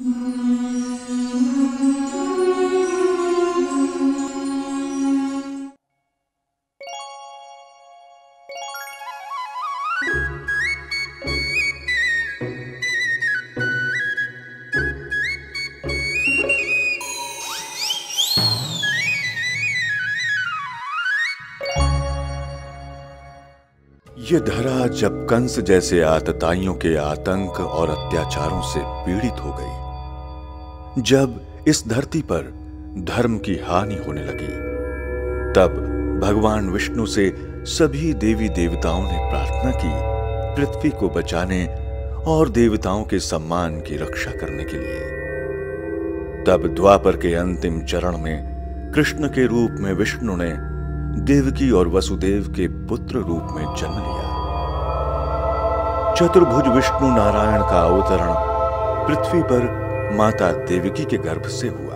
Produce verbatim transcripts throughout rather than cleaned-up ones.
ये धरा जब कंस जैसे आतताइयों के आतंक और अत्याचारों से पीड़ित हो गई, जब इस धरती पर धर्म की हानि होने लगी, तब भगवान विष्णु से सभी देवी देवताओं ने प्रार्थना की पृथ्वी को बचाने और देवताओं के सम्मान की रक्षा करने के लिए। तब द्वापर के अंतिम चरण में कृष्ण के रूप में विष्णु ने देवकी और वसुदेव के पुत्र रूप में जन्म लिया। चतुर्भुज विष्णु नारायण का अवतरण पृथ्वी पर माता देवकी के गर्भ से हुआ।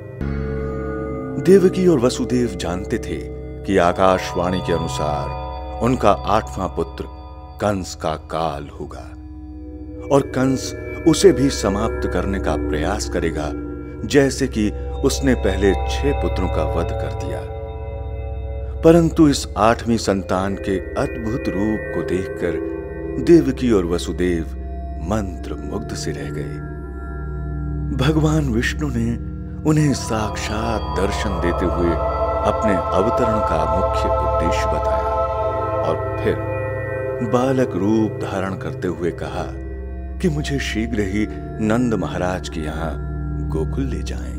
देवकी और वसुदेव जानते थे कि आकाशवाणी के अनुसार उनका आठवां पुत्र कंस का काल होगा और कंस उसे भी समाप्त करने का प्रयास करेगा, जैसे कि उसने पहले छह पुत्रों का वध कर दिया। परंतु इस आठवीं संतान के अद्भुत रूप को देखकर देवकी और वसुदेव मंत्र मुग्ध से रह गए। भगवान विष्णु ने उन्हें साक्षात दर्शन देते हुए अपने अवतरण का मुख्य उद्देश्य बताया और फिर बालक रूप धारण करते हुए कहा कि मुझे शीघ्र ही नंद महाराज के यहां गोकुल ले जाएं।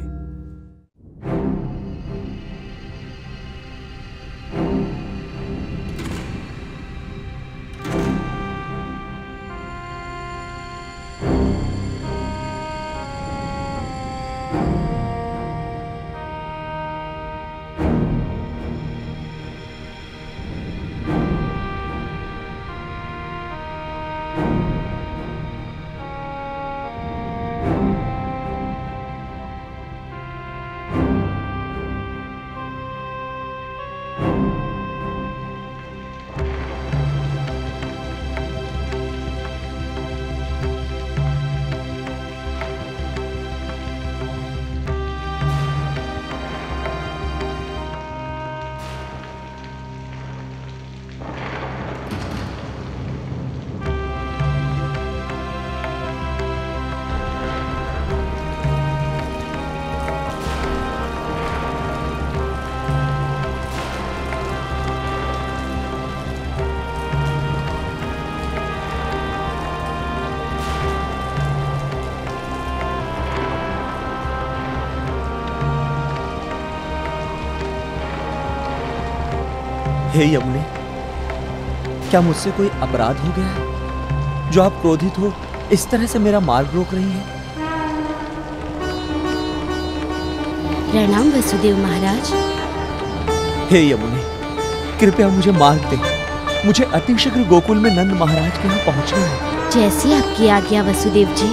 हे यमुने, क्या मुझसे कोई अपराध हो गया है जो आप क्रोधित हो इस तरह से मेरा मार्ग रोक रही हैं? प्रणाम वसुदेव महाराज। हे यमुने, कृपया मुझे मार्ग दें। मुझे अतिशीघ्र गोकुल में नंद महाराज के यहाँ पहुंचना है। जैसी आपकी आज्ञा वसुदेव जी।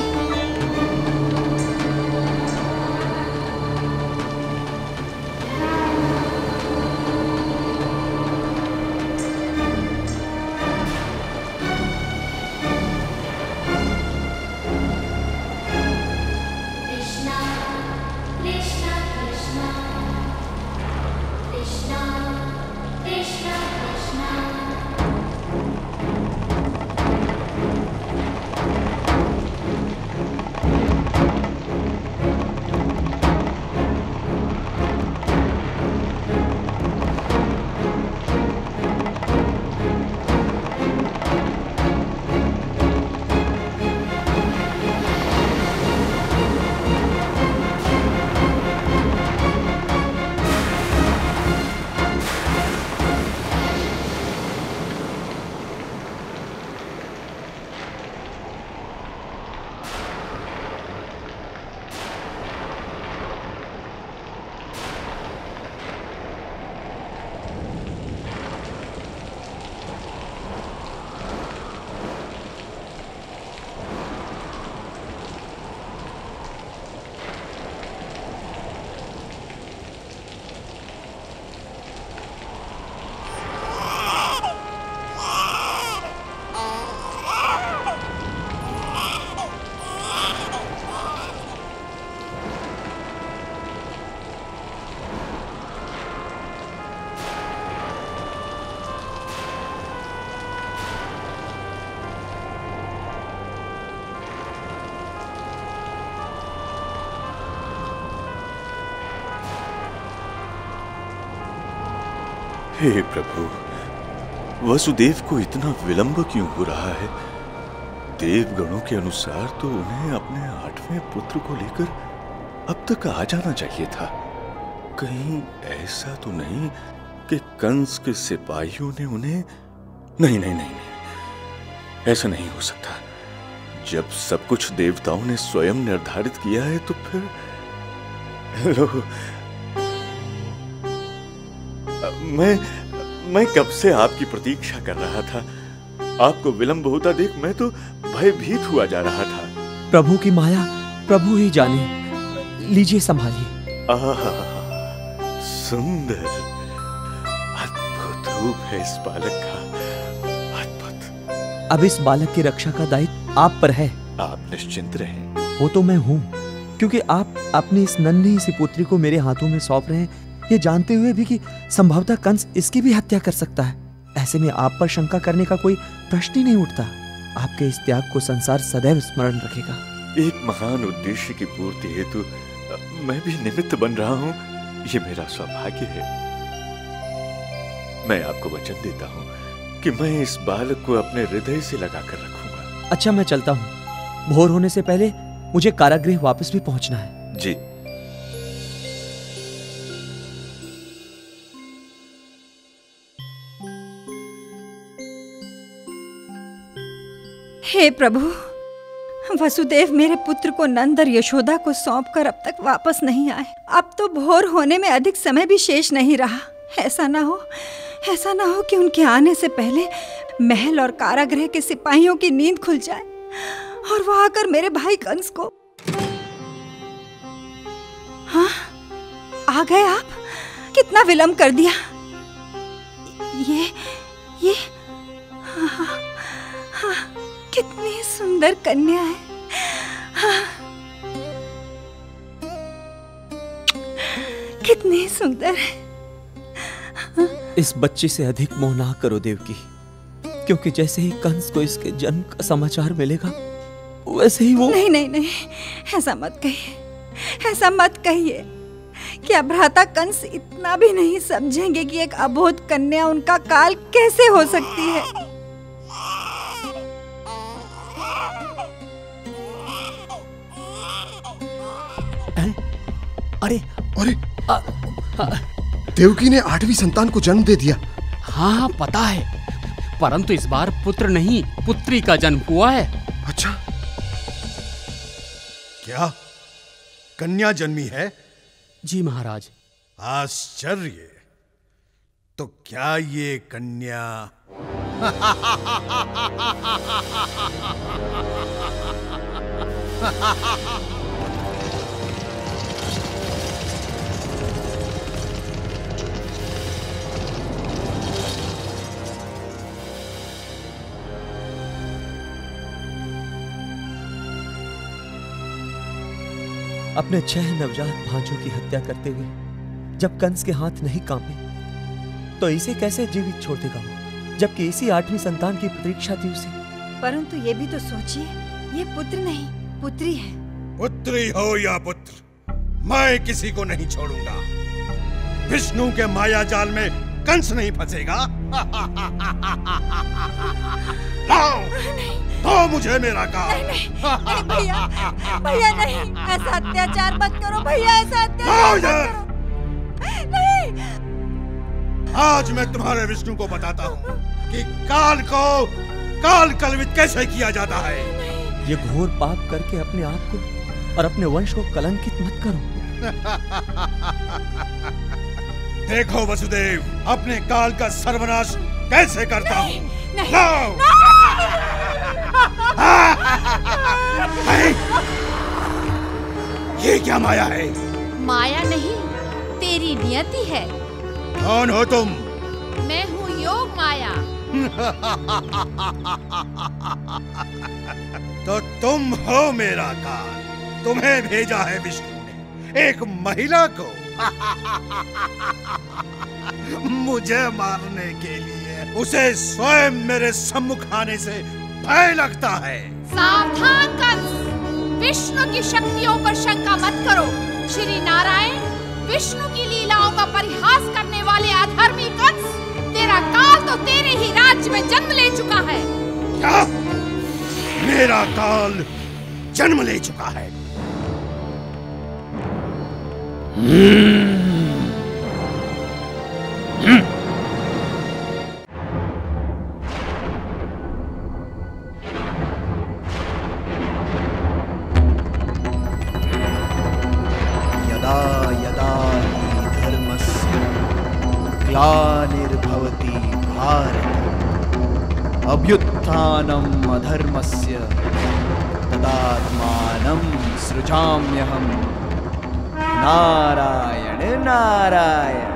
हे प्रभु, वसुदेव को इतना विलंब क्यों हो रहा है? देवगणों के अनुसार तो उन्हें अपने आठवें पुत्र को लेकर अब तक आ जाना चाहिए था। कहीं ऐसा तो नहीं कि कंस के सिपाहियों ने उन्हें... नहीं नहीं नहीं नहीं, ऐसा नहीं हो सकता। जब सब कुछ देवताओं ने स्वयं निर्धारित किया है तो फिर लो, मैं मैं कब से आपकी प्रतीक्षा कर रहा था। आपको विलंब होता देख मैं तो भयभीत हुआ जा रहा था। प्रभु की माया प्रभु ही जाने। लीजिए, संभालिए। आहा, सुंदर, अद्भुत रूप है इस बालक का, अद्भुत। अब इस बालक की रक्षा का दायित्व आप पर है। आप निश्चिंत रहें। वो तो मैं हूँ, क्योंकि आप अपनी इस नन्ही सी पुत्री को मेरे हाथों में सौंप रहे हैं, ये जानते हुए भी कि संभवतः कंस इसकी भी हत्या कर सकता है। ऐसे में आप पर शंका करने का कोई प्रश्न ही नहीं उठता। आपके इस त्याग को संसार सदैव स्मरण रखेगा। एक महान उद्देश्य की पूर्ति हेतु मैं भी निमित्त बन रहा हूँ, ये मेरा सौभाग्य है। मैं आपको वचन देता हूँ कि मैं इस बालक को अपने हृदय से लगाकर रखूंगा। अच्छा, मैं चलता हूँ। भोर होने से पहले मुझे कारागृह वापस भी पहुंचना है। जी। हे प्रभु, वसुदेव मेरे पुत्र को नंद और यशोदा को सौंपकर अब तक वापस नहीं आए। अब तो भोर होने में अधिक समय भी शेष नहीं रहा। ऐसा ना हो, ऐसा ना हो कि उनके आने से पहले महल और कारागृह के सिपाहियों की नींद खुल जाए और वो आकर मेरे भाई कंस को... हाँ, आ गए आप? कितना विलंब कर दिया। ये ये हाँ, हाँ, हाँ, कितनी सुंदर कन्या है। हाँ, कितनी सुंदर है। हाँ। इस बच्चे से अधिक मोह ना करो देवकी, क्योंकि जैसे ही कंस को इसके जन्म का समाचार मिलेगा वैसे ही वो... नहीं नहीं नहीं, ऐसा मत कहिए, ऐसा मत कहिए। क्या भ्राता कंस इतना भी नहीं समझेंगे कि एक अबोध कन्या उनका काल कैसे हो सकती है? अरे अरे आ, आ, देवकी ने आठवीं संतान को जन्म दे दिया। हाँ हाँ पता है, परंतु इस बार पुत्र नहीं पुत्री का जन्म हुआ है। अच्छा, क्या कन्या जन्मी है? जी महाराज। आश्चर्य। तो क्या ये कन्या... अपने छह नवजात भांजों की हत्या करते हुए जब कंस के हाथ नहीं कांपे तो इसे कैसे जीवित छोड़ देगा, जबकि इसी आठवीं संतान की प्रतीक्षा थी उसे। परंतु ये भी तो सोचिए, ये पुत्र नहीं पुत्री है। पुत्री हो या पुत्र, मैं किसी को नहीं छोड़ूंगा। विष्णु के माया जाल में कंस नहीं फंसेगा। लाओ, तो मुझे मेरा काम। नहीं, नहीं, भैया, भैया नहीं, ऐसा अत्याचार मत करो भैया, ऐसा अत्याचार मत करो। नहीं। आज मैं तुम्हारे विष्णु को बताता हूँ कि काल को काल कलवित कैसे किया जाता है। ये घोर पाप करके अपने आप को और अपने वंश को कलंकित मत करो। देखो वसुदेव, अपने काल का सर्वनाश कैसे करता हूँ। ये क्या माया है? माया नहीं, तेरी नियति है। कौन हो तुम? मैं हूँ योग माया। तो तुम हो मेरा काल। तुम्हें भेजा है विष्णु ने एक महिला को मुझे मारने के लिए। उसे स्वयं मेरे सम्मुख आने से भय लगता है। सावधान कंस, विष्णु की शक्तियों पर शंका मत करो। श्री नारायण विष्णु की लीलाओं का परिहास करने वाले अधर्मी कंस तेरा काल तो तेरे ही राज्य में जन्म ले चुका है। क्या? मेरा काल जन्म ले चुका है? यदा यदा हि धर्मस्य ग्लानिर्भवति भारत अभ्युत्थानम् अधर्मस्य तदात्मानं सृजाम्यहम्। नारायण नारायण।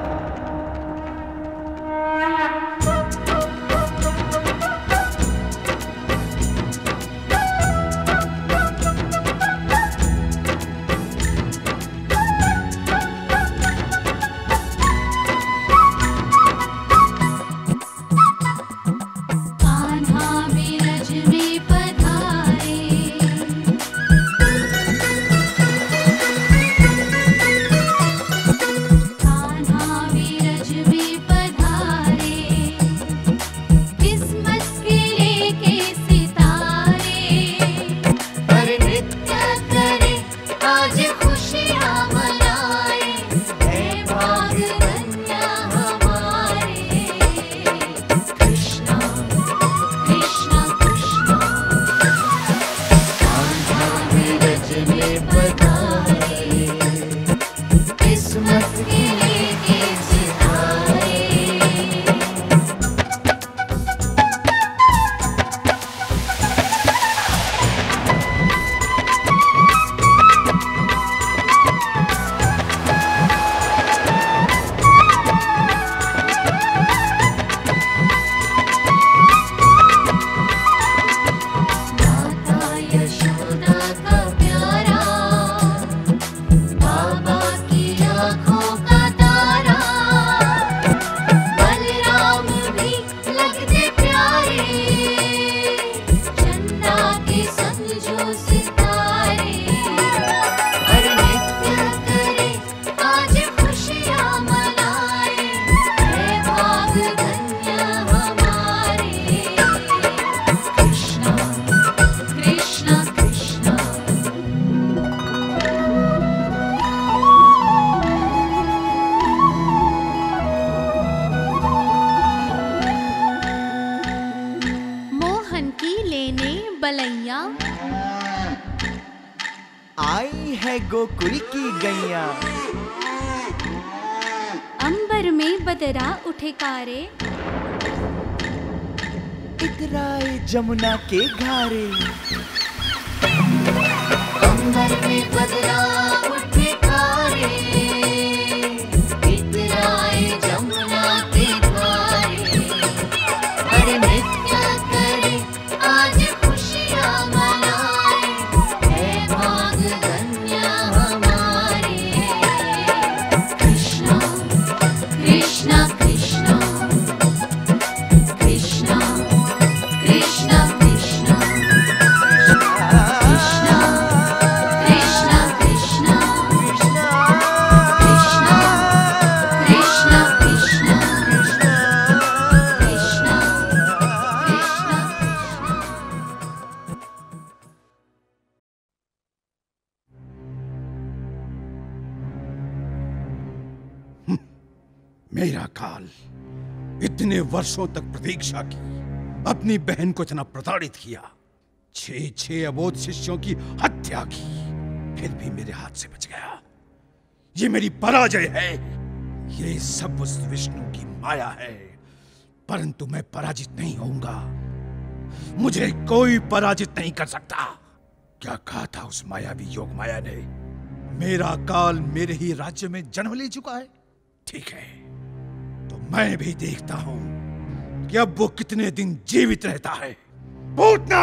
आई है गोकुल की गैया। अंबर में बदरा उठे कारे, इतराए जमुना के घारे। अंबर में बदरा उठे कारे, इतराए जमुना के घारे। अरे नृत्य करे आज खुशियाँ मनाए, है भाग धन्य हमारे। कृष्णा कृष्णा कृष्णा कृष्णा कृष्णा कृष्णा कृष्णा कृष्णा कृष्णा कृष्णा कृष्णा कृष्णा मेरा काल इतने वर्षों तक प्रतीक्षा की, अपनी बहन को इतना प्रताड़ित किया, छह छह अबोध शिष्यों की हत्या की, फिर भी मेरे हाथ से बच गया। ये मेरी पराजय है। ये सब उस विष्णु की माया है, परंतु मैं पराजित नहीं होऊंगा। मुझे कोई पराजित नहीं कर सकता। क्या कहा था उस मायावी योग माया ने? मेरा काल मेरे ही राज्य में जन्म ले चुका है। ठीक है, तो मैं भी देखता हूं कि अब वो कितने दिन जीवित रहता है। पूतना!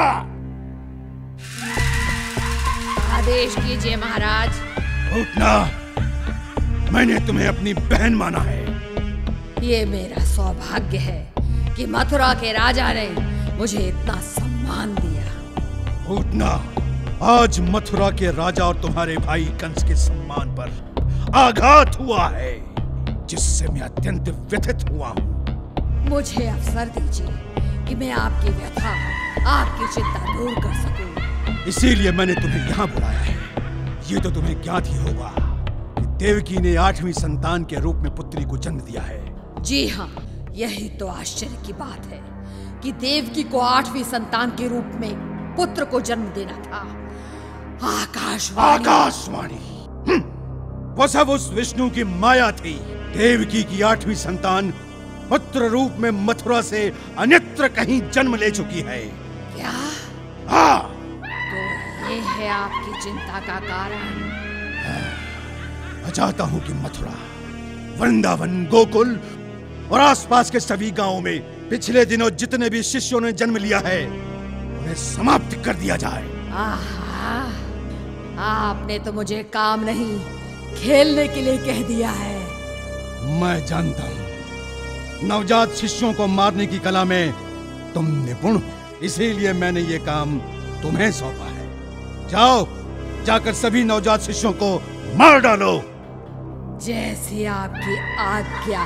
आदेश कीजिए महाराज। पूतना, मैंने तुम्हें अपनी बहन माना है। ये मेरा सौभाग्य है कि मथुरा के राजा ने मुझे इतना सम्मान दिया। पूतना, आज मथुरा के राजा और तुम्हारे भाई कंस के सम्मान पर आघात हुआ है, जिससे मैं अत्यंत व्यथित हुआ हूं। मुझे अवसर दीजिए कि मैं आपकी व्यथा, आपकी चिंता दूर कर सकूं। इसीलिए मैंने तुम्हें यहाँ बुलाया है। ये तो तुम्हें ज्ञात ही होगा कि देवकी ने आठवीं संतान के रूप में पुत्री को जन्म दिया है। जी हाँ, यही तो आश्चर्य की बात है कि देवकी को आठवीं संतान के रूप में पुत्र को जन्म देना था। आकाशवाणी आकाशवाणी वो सब उस विष्णु की माया थी। देवकी की आठवीं संतान पुत्र रूप में मथुरा से अन्यत्र कहीं जन्म ले चुकी है। क्या? हाँ। तो ये है आपकी चिंता का कारण? मैं चाहता हूँ कि मथुरा, वृंदावन, गोकुल और आसपास के सभी गांवों में पिछले दिनों जितने भी शिष्यों ने जन्म लिया है उन्हें समाप्त कर दिया जाए। आहा, आपने तो मुझे काम नहीं खेलने के लिए कह दिया है। मैं जानता हूँ नवजात शिष्यों को मारने की कला में तुम निपुण हो, इसीलिए मैंने ये काम तुम्हें सौंपा है। जाओ, जाकर सभी नवजात शिष्यों को मार डालो। जैसी आपकी आज्ञा।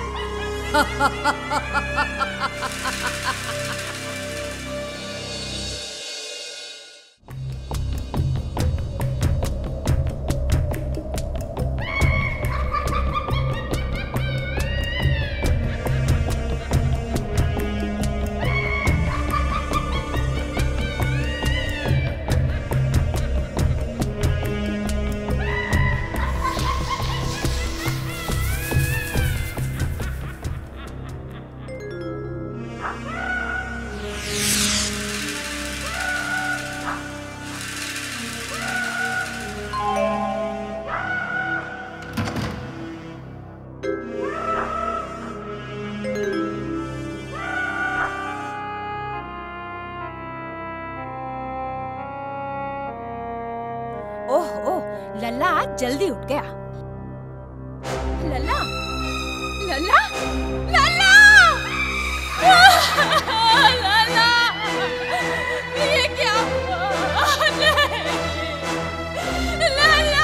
ओह ओह, लल्ला आज जल्दी उठ गया। लल्ला, लल्ला, लल्ला, लल्ला, ये क्या हुआ? नहीं, लल्ला।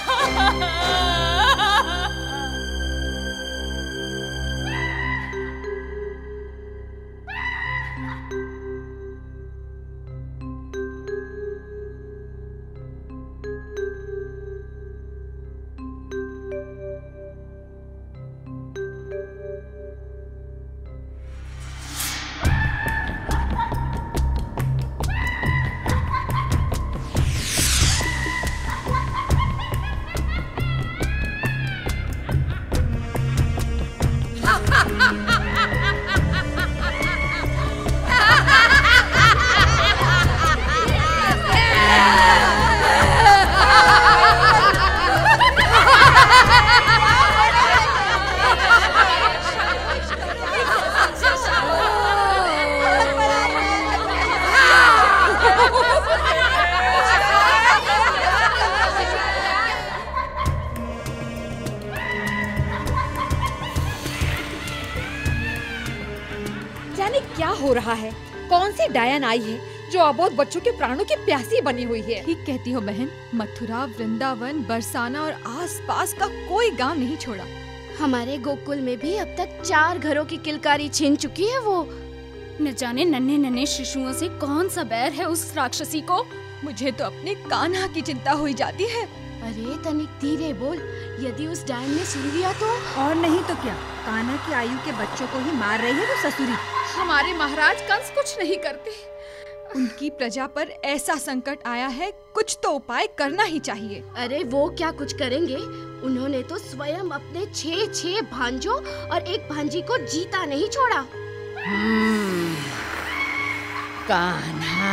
जाने क्या हो रहा है? कौन सी डायन आई है जो अबोध बच्चों के प्राणों की प्यासी बनी हुई है? ठीक कहती हो बहन। मथुरा, वृंदावन, बरसाना और आसपास का कोई गांव नहीं छोड़ा। हमारे गोकुल में भी अब तक चार घरों की किलकारी छीन चुकी है वो। न जाने नन्हे नन्हे शिशुओं से कौन सा बैर है उस राक्षसी को। मुझे तो अपने कान्हा की चिंता हुई जाती है। अरे तनिक धीरे बोल, यदि उस डायन ने सुन लिया तो। और नहीं तो क्या, कान्हा की आयु के बच्चों को ही मार रही है वो ससुरी। हमारे महाराज कंस कुछ नहीं करते। उनकी प्रजा पर ऐसा संकट आया है, कुछ तो उपाय करना ही चाहिए। अरे वो क्या कुछ करेंगे? उन्होंने तो स्वयं अपने छह छह भांजों और एक भांजी को जीता नहीं छोड़ा। कान्हा,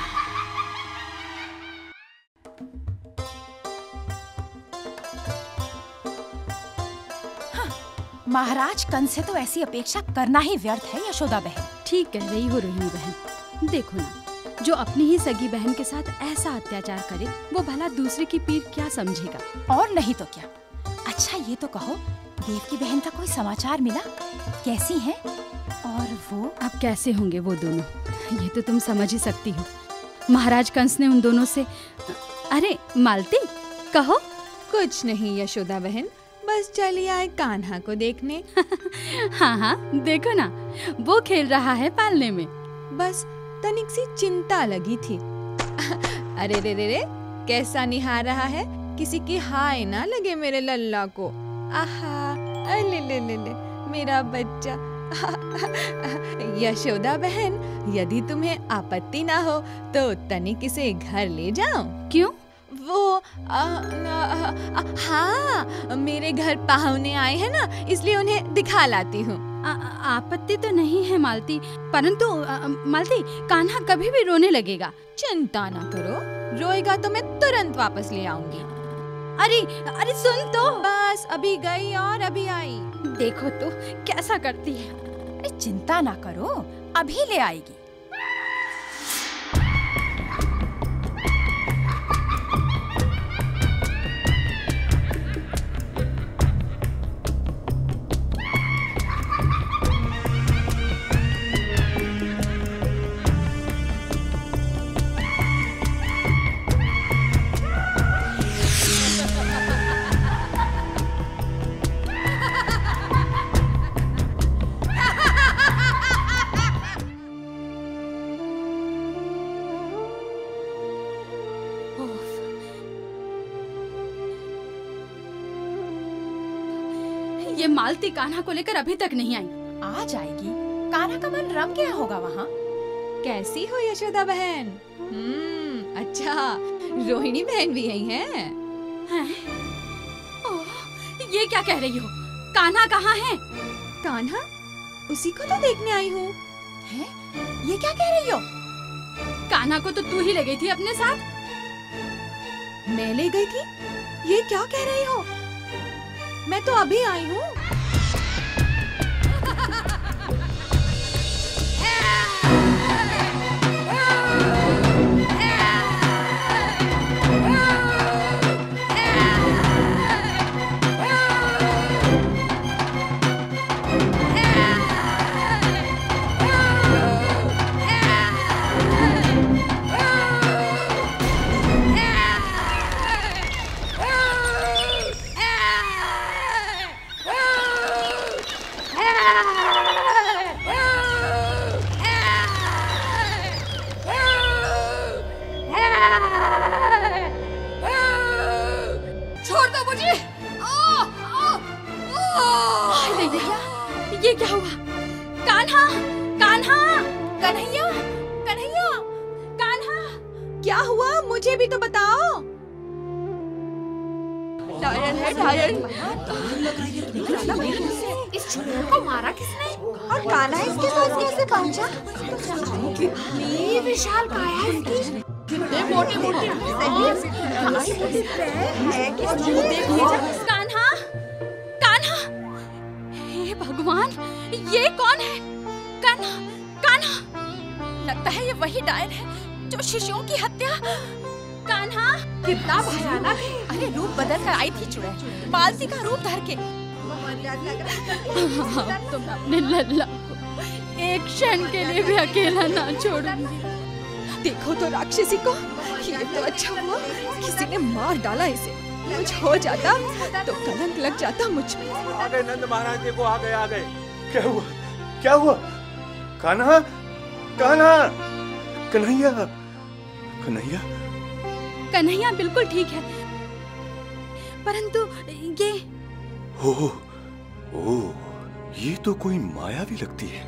महाराज कंस से तो ऐसी अपेक्षा करना ही व्यर्थ है यशोदा बहन। ठीक कह रही हो रोहिणी बहन। देखो ना, जो अपनी ही सगी बहन के साथ ऐसा अत्याचार करे वो भला दूसरे की पीर क्या समझेगा। और नहीं तो क्या। अच्छा ये तो कहो, देवकी बहन का कोई समाचार मिला? कैसी है? और वो अब कैसे होंगे वो दोनों, ये तो तुम समझ ही सकती हो। महाराज कंस ने उन दोनों से, अरे मालती कहो। कुछ नहीं यशोदा बहन, बस बस चली आए कान्हा को देखने। हाँ हाँ देखो ना, वो खेल रहा है पालने में। बस तनिक सी चिंता लगी थी। अरे रे रे रे, कैसा निहार रहा है, किसी की हाय ना लगे मेरे लल्ला को। आहा, ले ले ले ले मेरा बच्चा। यशोदा बहन, यदि तुम्हें आपत्ति ना हो तो तनिक इसे घर ले जाऊं? क्यों? वो आ, आ, आ, हाँ, मेरे घर पाहुने आए हैं ना, इसलिए उन्हें दिखा लाती हूँ। आपत्ति तो नहीं है मालती, परंतु आ, मालती, कान्हा कभी भी रोने लगेगा। चिंता ना करो, रोएगा तो मैं तुरंत वापस ले आऊंगी। अरे अरे सुन तो, बस अभी गई और अभी आई। देखो तो कैसा करती है। अरे चिंता ना करो, अभी ले आएगी। ये मालती कान्हा को लेकर अभी तक नहीं आई। आ जाएगी, कान्हा का मन रम गया होगा वहाँ। कैसी हो यशोदा बहन? हम्म, अच्छा, रोहिणी बहन भी यही है? हैं? ओह, ये क्या कह रही हो? कान्हा कहाँ है? कान्हा? उसी को तो देखने आई हूँ। हैं? ये क्या कह रही हो? कान्हा को तो तू ही ले गई थी अपने साथ। मैं ले गई थी? ये क्या कह रही हो? मैं तो अभी आई हूँ। ये क्या हुआ? कान्हा, कान्हा, कन्हैया, कन्हैया, कान्हा, क्या हुआ? मुझे भी तो बताओ। डायन है, डायन। इस चुड़ैल को मारा किसने? और कान्हा इसके पास कैसे पहुंचा? कितनी विशाल काया है इसकी। कितने मोटे मोटे कान्हा, कान्हा, हे भगवान, ये कौन है? कान्हा, कान्हा, लगता है ये वही डायन है जो शिशुओं की हत्या। कान्हा, कितना भयानक है। अरे रूप बदल कर आई थी चुड़ैल, मालती का रूप धर के। तुम अपने लल्ला को एक क्षण के लिए भी अकेला ना छोड़ूंगी। देखो तो राक्षसी को, ये तो अच्छा हुआ किसी ने मार डाला इसे। कुछ हो जाता तो कलंक लग जाता मुझ पे। आ गए नंद महाराज, देखो आ गए, आ गए। क्या हुआ? क्या हुआ? कान्हा, कान्हा, कन्हैया, कन्हैया, कन्हैया बिल्कुल ठीक है, परंतु ये ओह, ओह, ये तो कोई माया भी लगती है।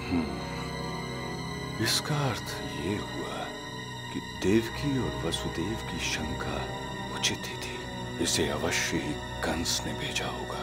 इसका अर्थ ये हुआ कि देवकी और वसुदेव की शंका उचित ही थी। इसे अवश्य ही कंस ने भेजा होगा।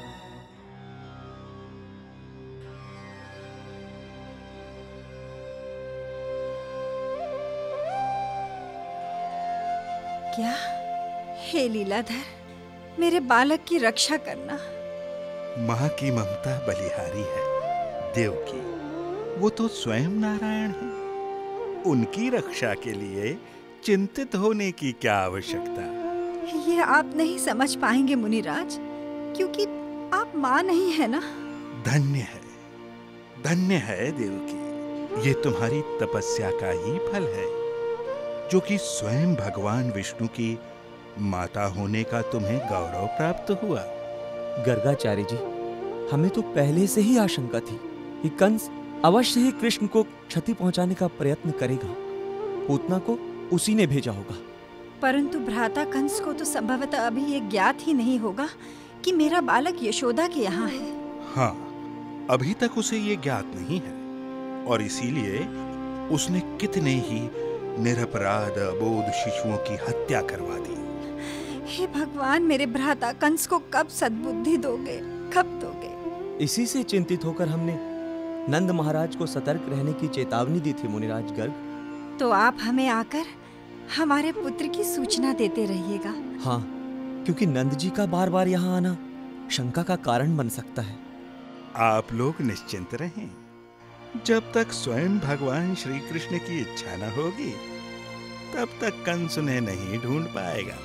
क्या? हे लीलाधर, मेरे बालक की रक्षा करना। माँ की ममता बलिहारी है देवकी, वो तो स्वयं नारायण है। उनकी रक्षा के लिए चिंतित होने की क्या आवश्यकता? ये आप नहीं समझ पाएंगे मुनिराज, क्योंकि आप माँ नहीं है ना। धन्य है, धन्य है देवकी, ये तुम्हारी तपस्या का ही फल है, जो कि स्वयं भगवान विष्णु की माता होने का तुम्हें गौरव प्राप्त हुआ। गर्गाचार्य जी, हमें तो पहले से ही आशंका थी कि कंस अवश्य ही कृष्ण को क्षति पहुंचाने का प्रयत्न करेगा। पूतना को उसी ने भेजा होगा। परंतु भ्राता कंस को तो संभवतः अभी ये ज्ञात ही नहीं होगा कि मेरा बालक यशोदा के यहाँ है। हाँ, अभी तक उसे ये ज्ञात नहीं है और इसीलिए उसने कितने ही निरपराध अबोध शिशुओं की हत्या करवा दी। हे भगवान, मेरे भ्राता कंस को कब सद्बुद्धि दोगे, कब दोगे? इसी से चिंतित होकर हमने नंद महाराज को सतर्क रहने की चेतावनी दी थी मुनिराज गर्ग। तो आप हमें आकर हमारे पुत्र की सूचना देते रहिएगा। हाँ, क्योंकि नंद जी का बार बार यहाँ आना शंका का कारण बन सकता है। आप लोग निश्चिंत रहें, जब तक स्वयं भगवान श्री कृष्ण की इच्छा न होगी तब तक कंस उन्हें नहीं ढूंढ पाएगा।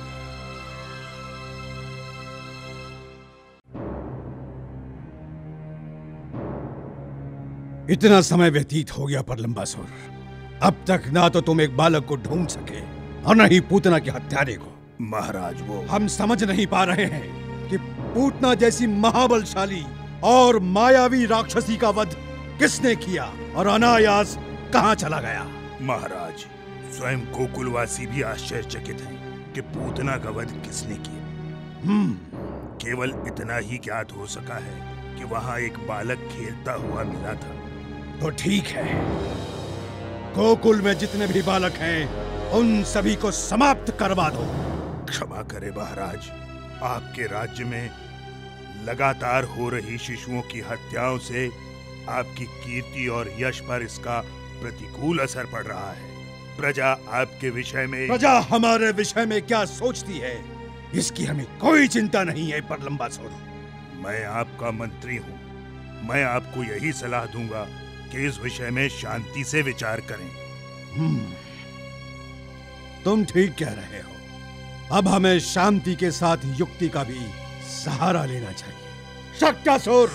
इतना समय व्यतीत हो गया पर लंबासुर, अब तक ना तो तुम एक बालक को ढूंढ सके और न ही पूतना के हत्यारे को। महाराज, वो हम समझ नहीं पा रहे हैं कि पूतना जैसी महाबलशाली और मायावी राक्षसी का वध किसने किया और अनायास कहां चला गया। महाराज, स्वयं गोकुलवासी भी आश्चर्यचकित हैं कि पूतना का वध किसने किया। हम्म केवल इतना ही ज्ञात हो सका है कि वहां एक बालक खेलता हुआ मिला था। तो ठीक है, गोकुल में जितने भी बालक हैं उन सभी को समाप्त करवा दो। क्षमा करें महाराज, आपके राज्य में लगातार हो रही शिशुओं की हत्याओं से आपकी कीर्ति और यश पर इसका प्रतिकूल असर पड़ रहा है। प्रजा आपके विषय में प्रजा हमारे विषय में क्या सोचती है, इसकी हमें कोई चिंता नहीं है पर लंबासुर। मैं आपका मंत्री हूँ, मैं आपको यही सलाह दूंगा कि इस विषय में शांति से विचार करें। हम्म, तुम ठीक कह रहे हो। अब हमें शांति के साथ युक्ति का भी सहारा लेना चाहिए। शक्तासुर,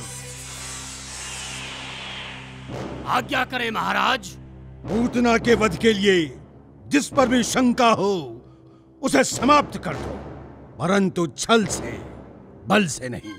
आज्ञा करें महाराज। पूतना के वध के लिए जिस पर भी शंका हो उसे समाप्त कर दो, परंतु छल से, बल से नहीं।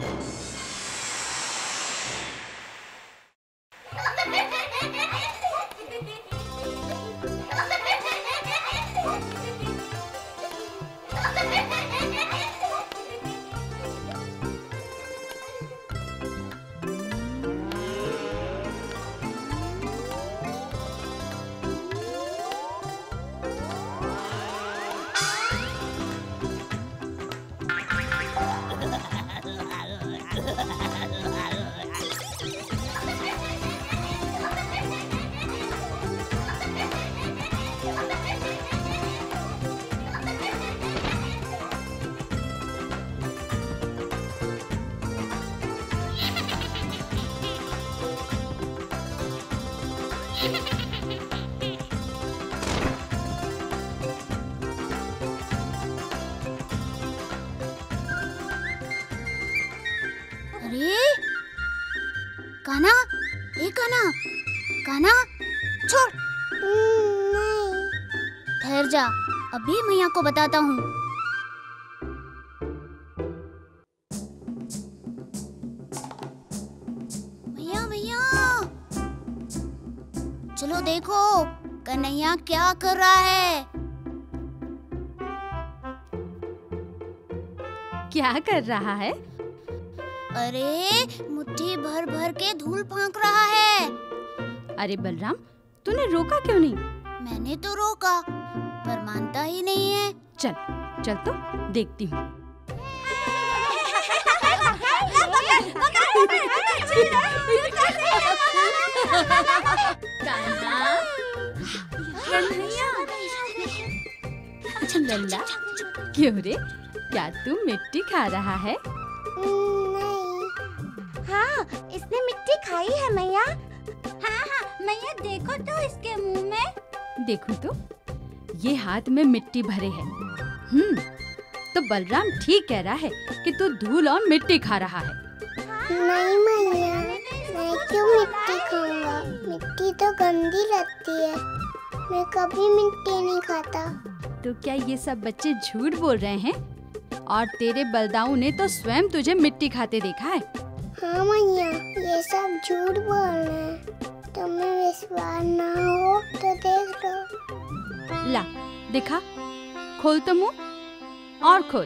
अरे काना, ए काना, काना छोड़। नहीं, ठहर जा, अभी मैया को बताता हूँ। मैया मैया, चलो देखो कन्हैया क्या कर रहा है। क्या कर रहा है? अरे मुट्ठी भर भर के धूल फेंक रहा है। अरे बलराम, तूने रोका क्यों नहीं? मैंने तो रोका पर मानता ही नहीं है। चल चल तो देखती हूँ। लल्ला, क्यों रे, क्या तू मिट्टी खा रहा है? नहीं। हाँ, इसने मिट्टी खाई है मैया। हाँ हाँ मैया, देखो तो इसके मुंह में। देखो तो, ये हाथ में मिट्टी भरे है। हम्म, तो बलराम ठीक कह रहा है कि तू धूल और मिट्टी खा रहा है। नहीं मैया, मैं क्यों मिट्टी खाऊंगा? मिट्टी तो गंदी लगती है, मैं कभी मिट्टी नहीं खाता। तो क्या ये सब बच्चे झूठ बोल रहे हैं? और तेरे बलदाऊ ने तो स्वयं तुझे मिट्टी खाते देखा है। हाँ मैया, ये सब झूठ बोल रहे हैं। तुम्हें विश्वास ना हो तो देख लो। ला दिखा, खोल तो मुंह और खोल।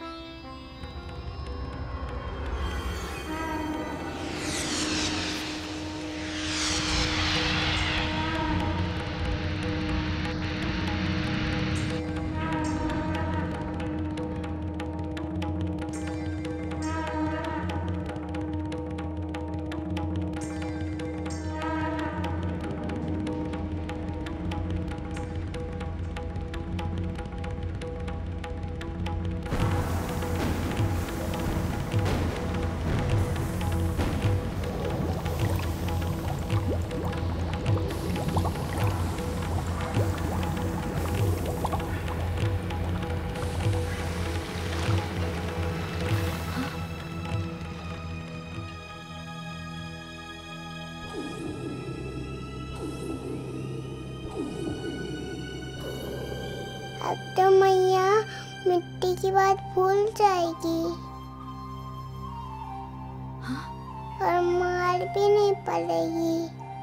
अब तो मैया मिट्टी की बात भूल जाएगी। हाँ? और मार भी नहीं पड़ेगी।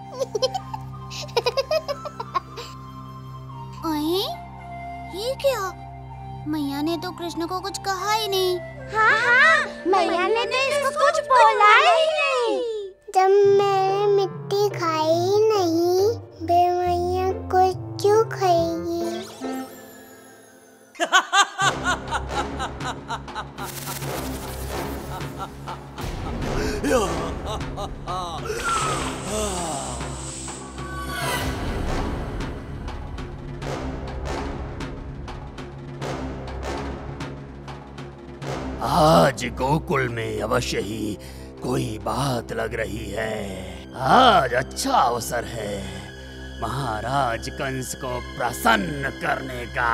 अहे, ये क्या? मैया ने तो कृष्ण को कुछ कहा ही नहीं। हाँ हाँ, मैया ने तो इसको कुछ बोला ही नहीं। जब मैंने मिट्टी खाई ही नहीं, बे मैया कुछ क्यों खाएगी? आज गोकुल में अवश्य ही कोई बात लग रही है। आज अच्छा अवसर है महाराज कंस को प्रसन्न करने का।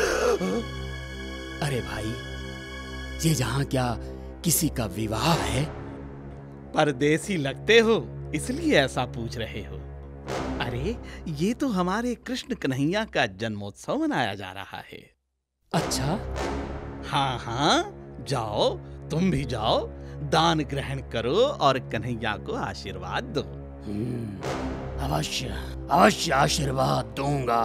अरे भाई, ये जहाँ क्या किसी का विवाह है? परदेसी लगते हो इसलिए ऐसा पूछ रहे हो। अरे ये तो हमारे कृष्ण कन्हैया का जन्मोत्सव मनाया जा रहा है। अच्छा? हाँ हाँ, जाओ, तुम भी जाओ, दान ग्रहण करो और कन्हैया को आशीर्वाद दो। अवश्य अवश्य आशीर्वाद दूंगा।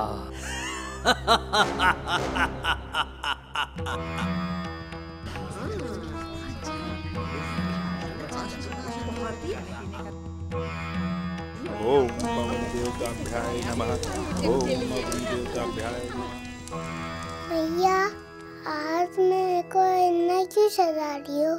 ओम पवन देवताभ्याय नमः। ओम पवन देवताभ्याय नमः। भैया, आज मेरे को इतना क्यों सजा रही हो?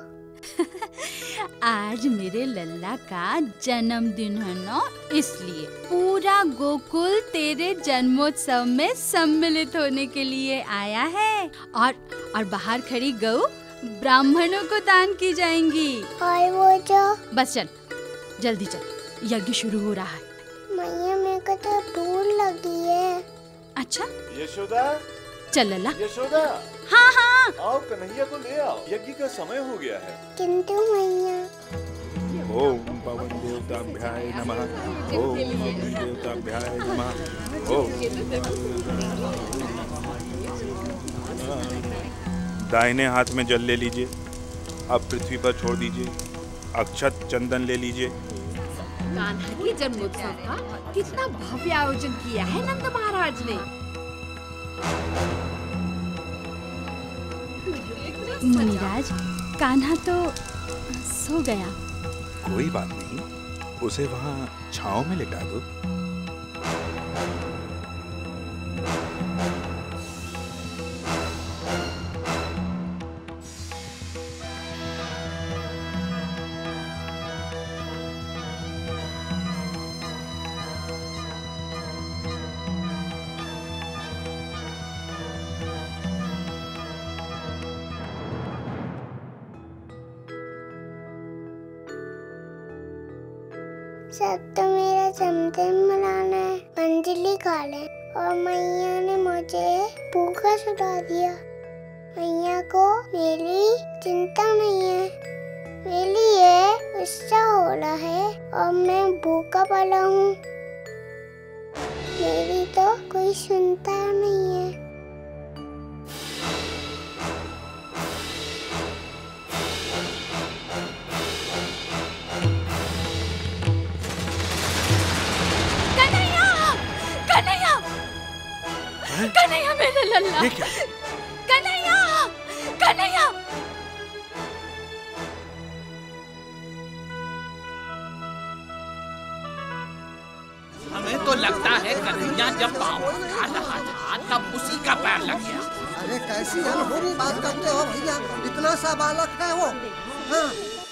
आज मेरे लल्ला का जन्मदिन है ना, इसलिए पूरा गोकुल तेरे जन्मोत्सव में सम्मिलित होने के लिए आया है। और और बाहर खड़ी गऊ ब्राह्मणों को दान की जाएंगी। और वो जो बस चल, जल्दी चल, यज्ञ शुरू हो रहा है। मैया, मेरे को तो भूख लगी है। अच्छा, यशोदा, चल लल्ला। यशोदा, हाँ हाँ, आओ कन्हैया को ले आओ, यज्ञ का समय हो गया है। किंतु मैया, ओम पवन देवताभ्याय नमः। ओम पवन देवताभ्याय नमः। ओम दाहिने हाथ में जल ले लीजिए, अब पृथ्वी पर छोड़ दीजिए। अक्षत चंदन ले लीजिए। कान्हा के जन्मोत्सव का कितना भव्य आयोजन किया है नंद महाराज ने। मुनिराज, कान्हा तो सो गया। कोई बात नहीं, उसे वहाँ छांव में लिटा दो। सब तो मेरा जन्मदिन मनाना है, अंजलि खा ले। और मैया ने मुझे भूखा सुला दिया। मैया को मेरी चिंता नहीं है, मेरे लिए उत्साह हो रहा है और मैं भूखा पड़ा हूँ। मेरी तो कोई चिंता नहीं है। कन्हैया, ये क्या? कन्हैया, कन्हैया। हमें तो लगता है कन्हैया जब पाँव उठा रहा था तब उसी का पैर लग गया। अरे कैसी अनहोनी बात करते हो भैया, इतना सा बालक है वो। हाँ।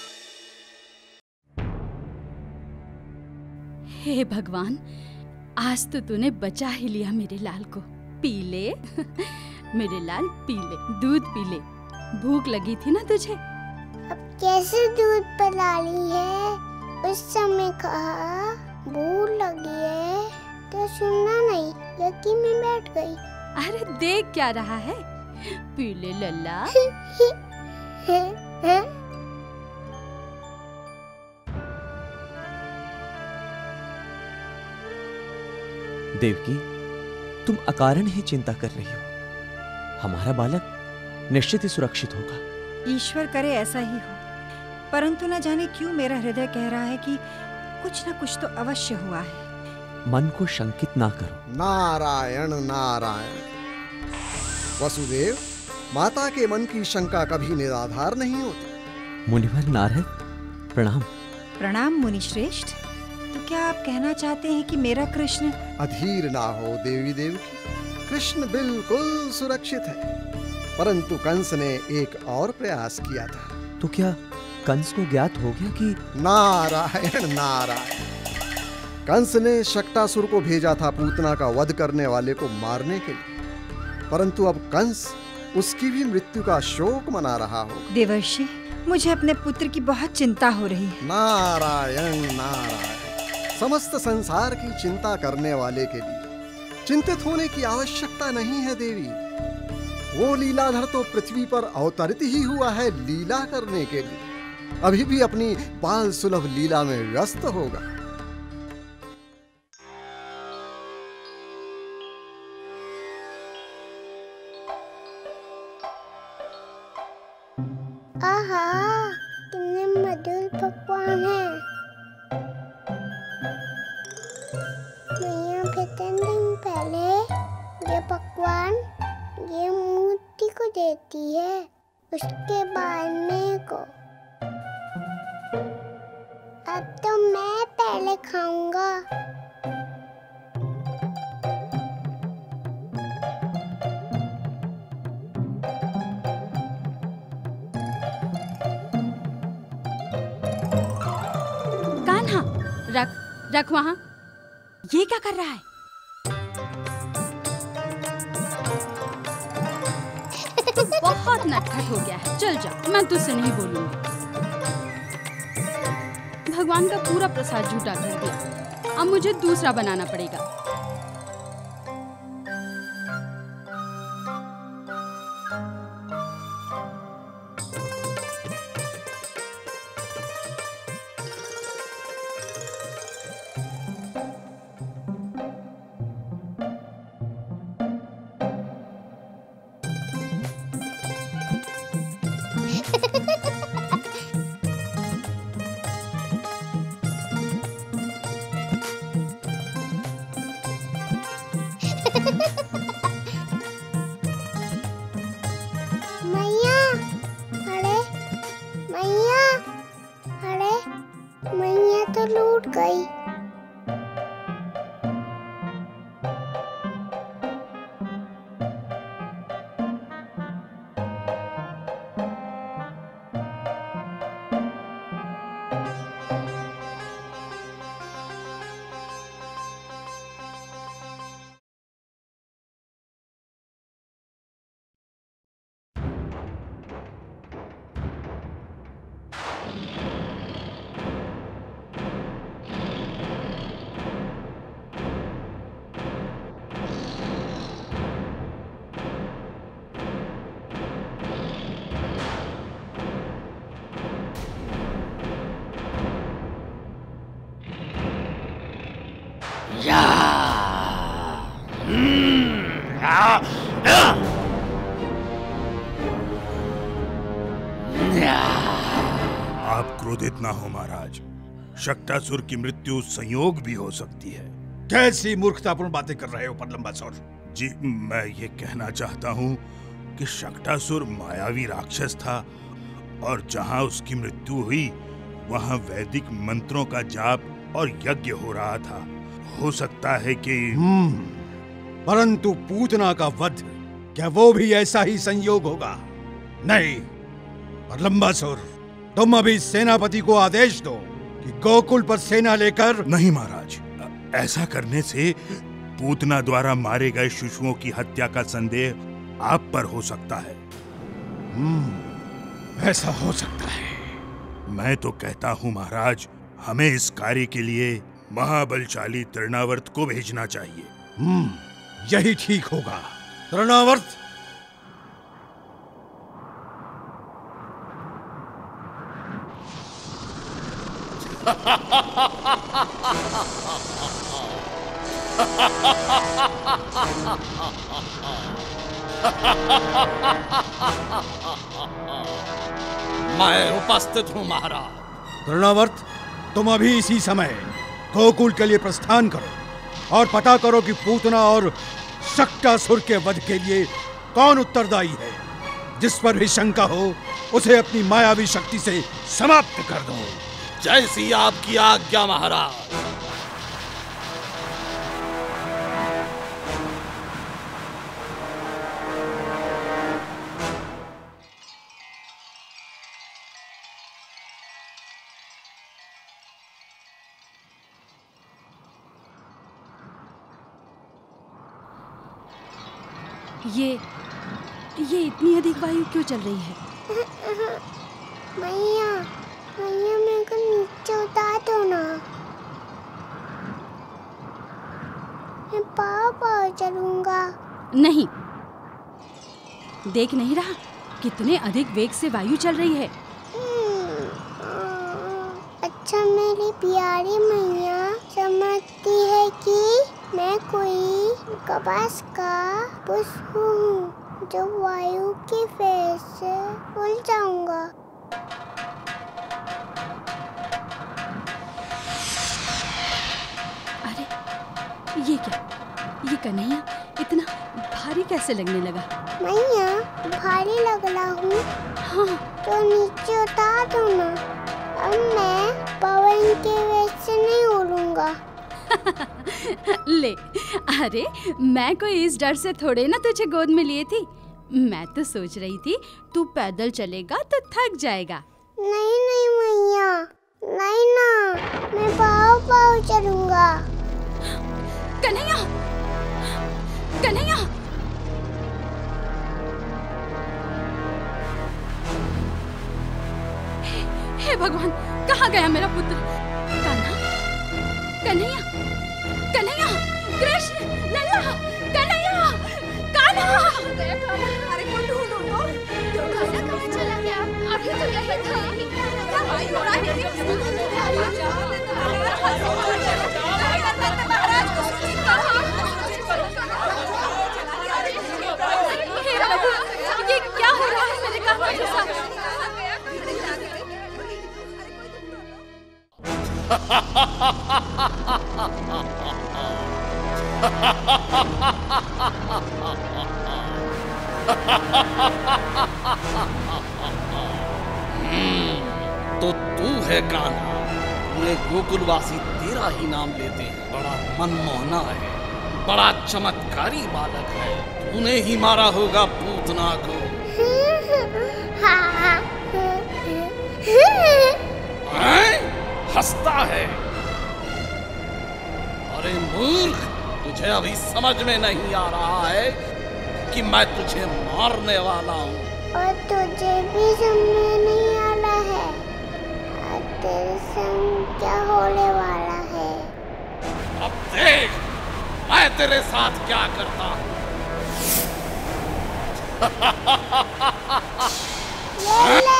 हे भगवान, आज तो तूने बचा ही लिया मेरे लाल को। पी ले मेरे लाल, पी ले, दूध पी ले। भूख लगी थी ना तुझे? अब कैसे दूध पिला ली है? उस समय कहा भूख लगी है तो सुनना नहीं, यकीन में बैठ गई। अरे देख क्या रहा है, पी ले लल्ला। देवकी, तुम अकारण ही चिंता कर रही हो। हमारा बालक निश्चित ही सुरक्षित होगा। ईश्वर करे ऐसा ही हो, परंतु न जाने क्यों मेरा हृदय कह रहा है कि कुछ न कुछ तो अवश्य हुआ है। मन को शंकित ना करो। नारायण नारायण। वसुदेव, माता के मन की शंका कभी निराधार नहीं होती। मुनिवर नारद, प्रणाम। प्रणाम मुनि श्रेष्ठ। तो क्या आप कहना चाहते हैं कि मेरा कृष्ण? अधीर ना हो देवी देवकी, कृष्ण बिल्कुल सुरक्षित है, परंतु कंस ने एक और प्रयास किया था। तो क्या कंस को ज्ञात हो गया कि? नारायण नारायण। कंस ने शक्टासुर को भेजा था पूतना का वध करने वाले को मारने के लिए, परंतु अब कंस उसकी भी मृत्यु का शोक मना रहा हो। देवर्षि, मुझे अपने पुत्र की बहुत चिंता हो रही है। नारायण नारायण। समस्त संसार की चिंता करने वाले के लिए चिंतित होने की आवश्यकता नहीं है देवी। वो लीलाधर तो पृथ्वी पर अवतरित ही हुआ है लीला करने के लिए, अभी भी अपनी बाल सुलभ लीला में व्यस्त होगा। आहा, कितने मधुर पकवान है। मैया तीन दिन पहले ये पकवान ये मूर्ति को देती है, उसके बाद मेरे को। अब तो मैं पहले खाऊंगा। कान्हा, रख रख वहाँ। ये क्या कर रहा है? बहुत नटखट हो गया है। चल जा, मैं तुझसे नहीं बोलूंगी। भगवान का पूरा प्रसाद झूठा कर दिया, अब मुझे दूसरा बनाना पड़ेगा। मैया, अरे मैया, अरे मैया तो लूट गई। आप क्रोधित ना हो महाराज, शक्टासुर की मृत्यु संयोग भी हो सकती है। कैसी मूर्खतापूर्ण बातें कर रहे हो परलंबासुर। जी, मैं ये कहना चाहता हूँ कि शक्टासुर मायावी राक्षस था और जहाँ उसकी मृत्यु हुई वहाँ वैदिक मंत्रों का जाप और यज्ञ हो रहा था। हो सकता है कि हम्म, परंतु पूतना का वध, क्या वो भी ऐसा ही संयोग होगा? नहीं। पर लंबासुर, तुम अभी सेनापति को आदेश दो कि गोकुल पर सेना लेकर। नहीं महाराज, ऐसा करने से पूतना द्वारा मारे गए शिशुओं की हत्या का संदेह आप पर हो सकता है। हम्म, ऐसा हो सकता है। मैं तो कहता हूँ महाराज, हमें इस कार्य के लिए महाबलशाली तृणावर्त को भेजना चाहिए। हम्म, यही ठीक होगा। तृणावर्त, मैं उपस्थित हूँ महाराज। तृणावर्त, तुम अभी इसी समय गोकुल के लिए प्रस्थान करो और पता करो कि पूतना और शक्टासुर के वध के लिए कौन उत्तरदायी है। जिस पर भी शंका हो उसे अपनी मायावी शक्ति से समाप्त कर दो। जैसी आपकी आज्ञा महाराज। ये ये इतनी अधिक वायु क्यों चल रही है? मैया, मैया मेरे को नीचे उतार दो ना। मैं पाँव पाँव चलूंगा। नहीं, देख नहीं रहा कितने अधिक वेग से वायु चल रही है। अच्छा, मेरी प्यारी मैया समझती है कि मैं कोई कपास का पुष्प हूँ जो वायु की फेर से उड़ जाऊंगा। अरे ये क्या? ये कन्हैया इतना भारी कैसे लगने लगा? मैया, भारी लग रहा हूँ। हाँ। तो नीचे उतार दो ना। अब मैं पवन के वेग से नहीं उड़ूंगा। ले, अरे मैं कोई इस डर से थोड़े ना तुझे गोद में लिए थी। मैं तो सोच रही थी तू पैदल चलेगा तो थक जाएगा। नहीं नहीं मैया, नहीं ना, मैं पाँव पाँव चलूंगा। कन्हैया, कन्हैया, हे, हे भगवान, कहाँ गया मेरा पुत्र? कान्हा, कन्हैया, कन्हैया, कृष्ण, लल्ला, कन्हैया, कान्हा। अरे कौन ढूंढो तो? कन्हैया कहाँ चला गया? अभी तो यही था। क्या भाई हो रहा है? महाराज को सूचित करो। हे प्रभु, ये क्या हो रहा है मेरे कान्हा के साथ? तो तू है कान्हा। पूरे गोकुलवासी तेरा ही नाम लेते हैं। बड़ा मनमोहना है, बड़ा चमत्कारी बालक है। तूने ही मारा होगा पूतना को। हंसता है। अरे मूर्ख, तुझे अभी समझ में नहीं आ रहा है कि मैं तुझे मारने वाला हूँ। और तुझे भी समझ नहीं आ रहा है और तेरे संग क्या होने वाला है। अब देख मैं तेरे साथ क्या करता हूँ। ये ले।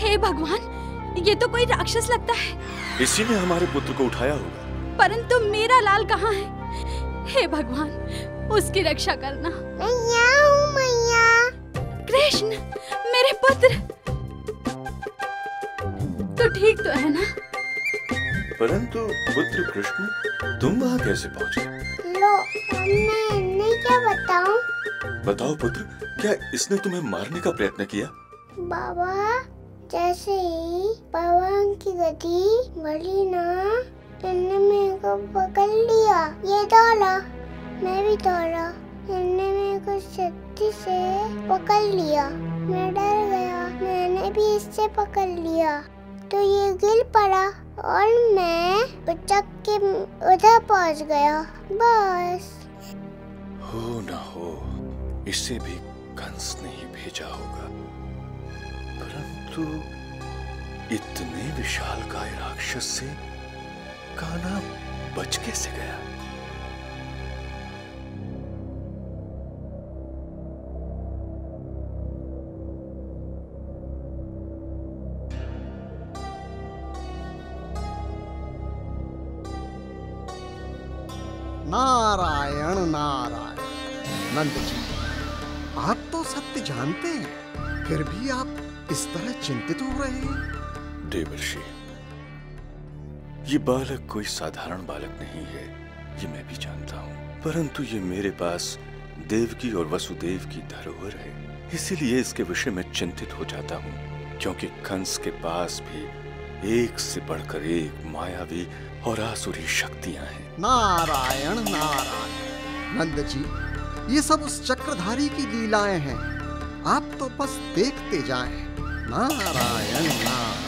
हे भगवान, ये तो कोई राक्षस लगता है। इसी ने हमारे पुत्र को उठाया होगा। परंतु मेरा लाल कहाँ है? हे भगवान, उसकी रक्षा करना। मैं यहाँ हूँ मैया। कृष्ण, मेरे पुत्र, तो ठीक तो है ना? परंतु पुत्र कृष्ण, तुम वहाँ कैसे पहुँचे? लो, मैं इन्हें क्या बताऊं? बताओ पुत्र, क्या इसने तुम्हें मारने का प्रयत्न किया? बाबा, जैसे ही पवन की गति बढ़ी ना, इन्हें मेरे को पकड़ लिया। ये दौड़ा, मैं भी दौड़ा। इन्हें मेरे को शक्ति से पकड़ लिया। मैं डर गया, मैंने भी इससे पकड़ लिया, तो ये गिर पड़ा और मैं उचक के उधर पहुंच गया। बस। हो ना हो, इसे भी कंस ने ही भेजा होगा। परंतु इतने विशालकाय राक्षस से कान्हा बच कैसे गया? नारायण नारायण। नंद जी, आप तो सत्य जानते हैं, फिर भी आप इस तरह चिंतित हो रहे हैं। देवर्षि, ये बालक कोई साधारण बालक नहीं है, ये मैं भी जानता हूँ। परंतु ये मेरे पास देवकी और वसुदेव की धरोहर है, इसीलिए इसके विषय में चिंतित हो जाता हूँ। क्योंकि कंस के पास भी एक से बढ़कर एक मायावी और आसुरी शक्तियां हैं। नारायण नारायण। नंद जी, ये सब उस चक्रधारी की लीलाएं हैं, आप तो बस देखते जाएं। नारायण नारायण।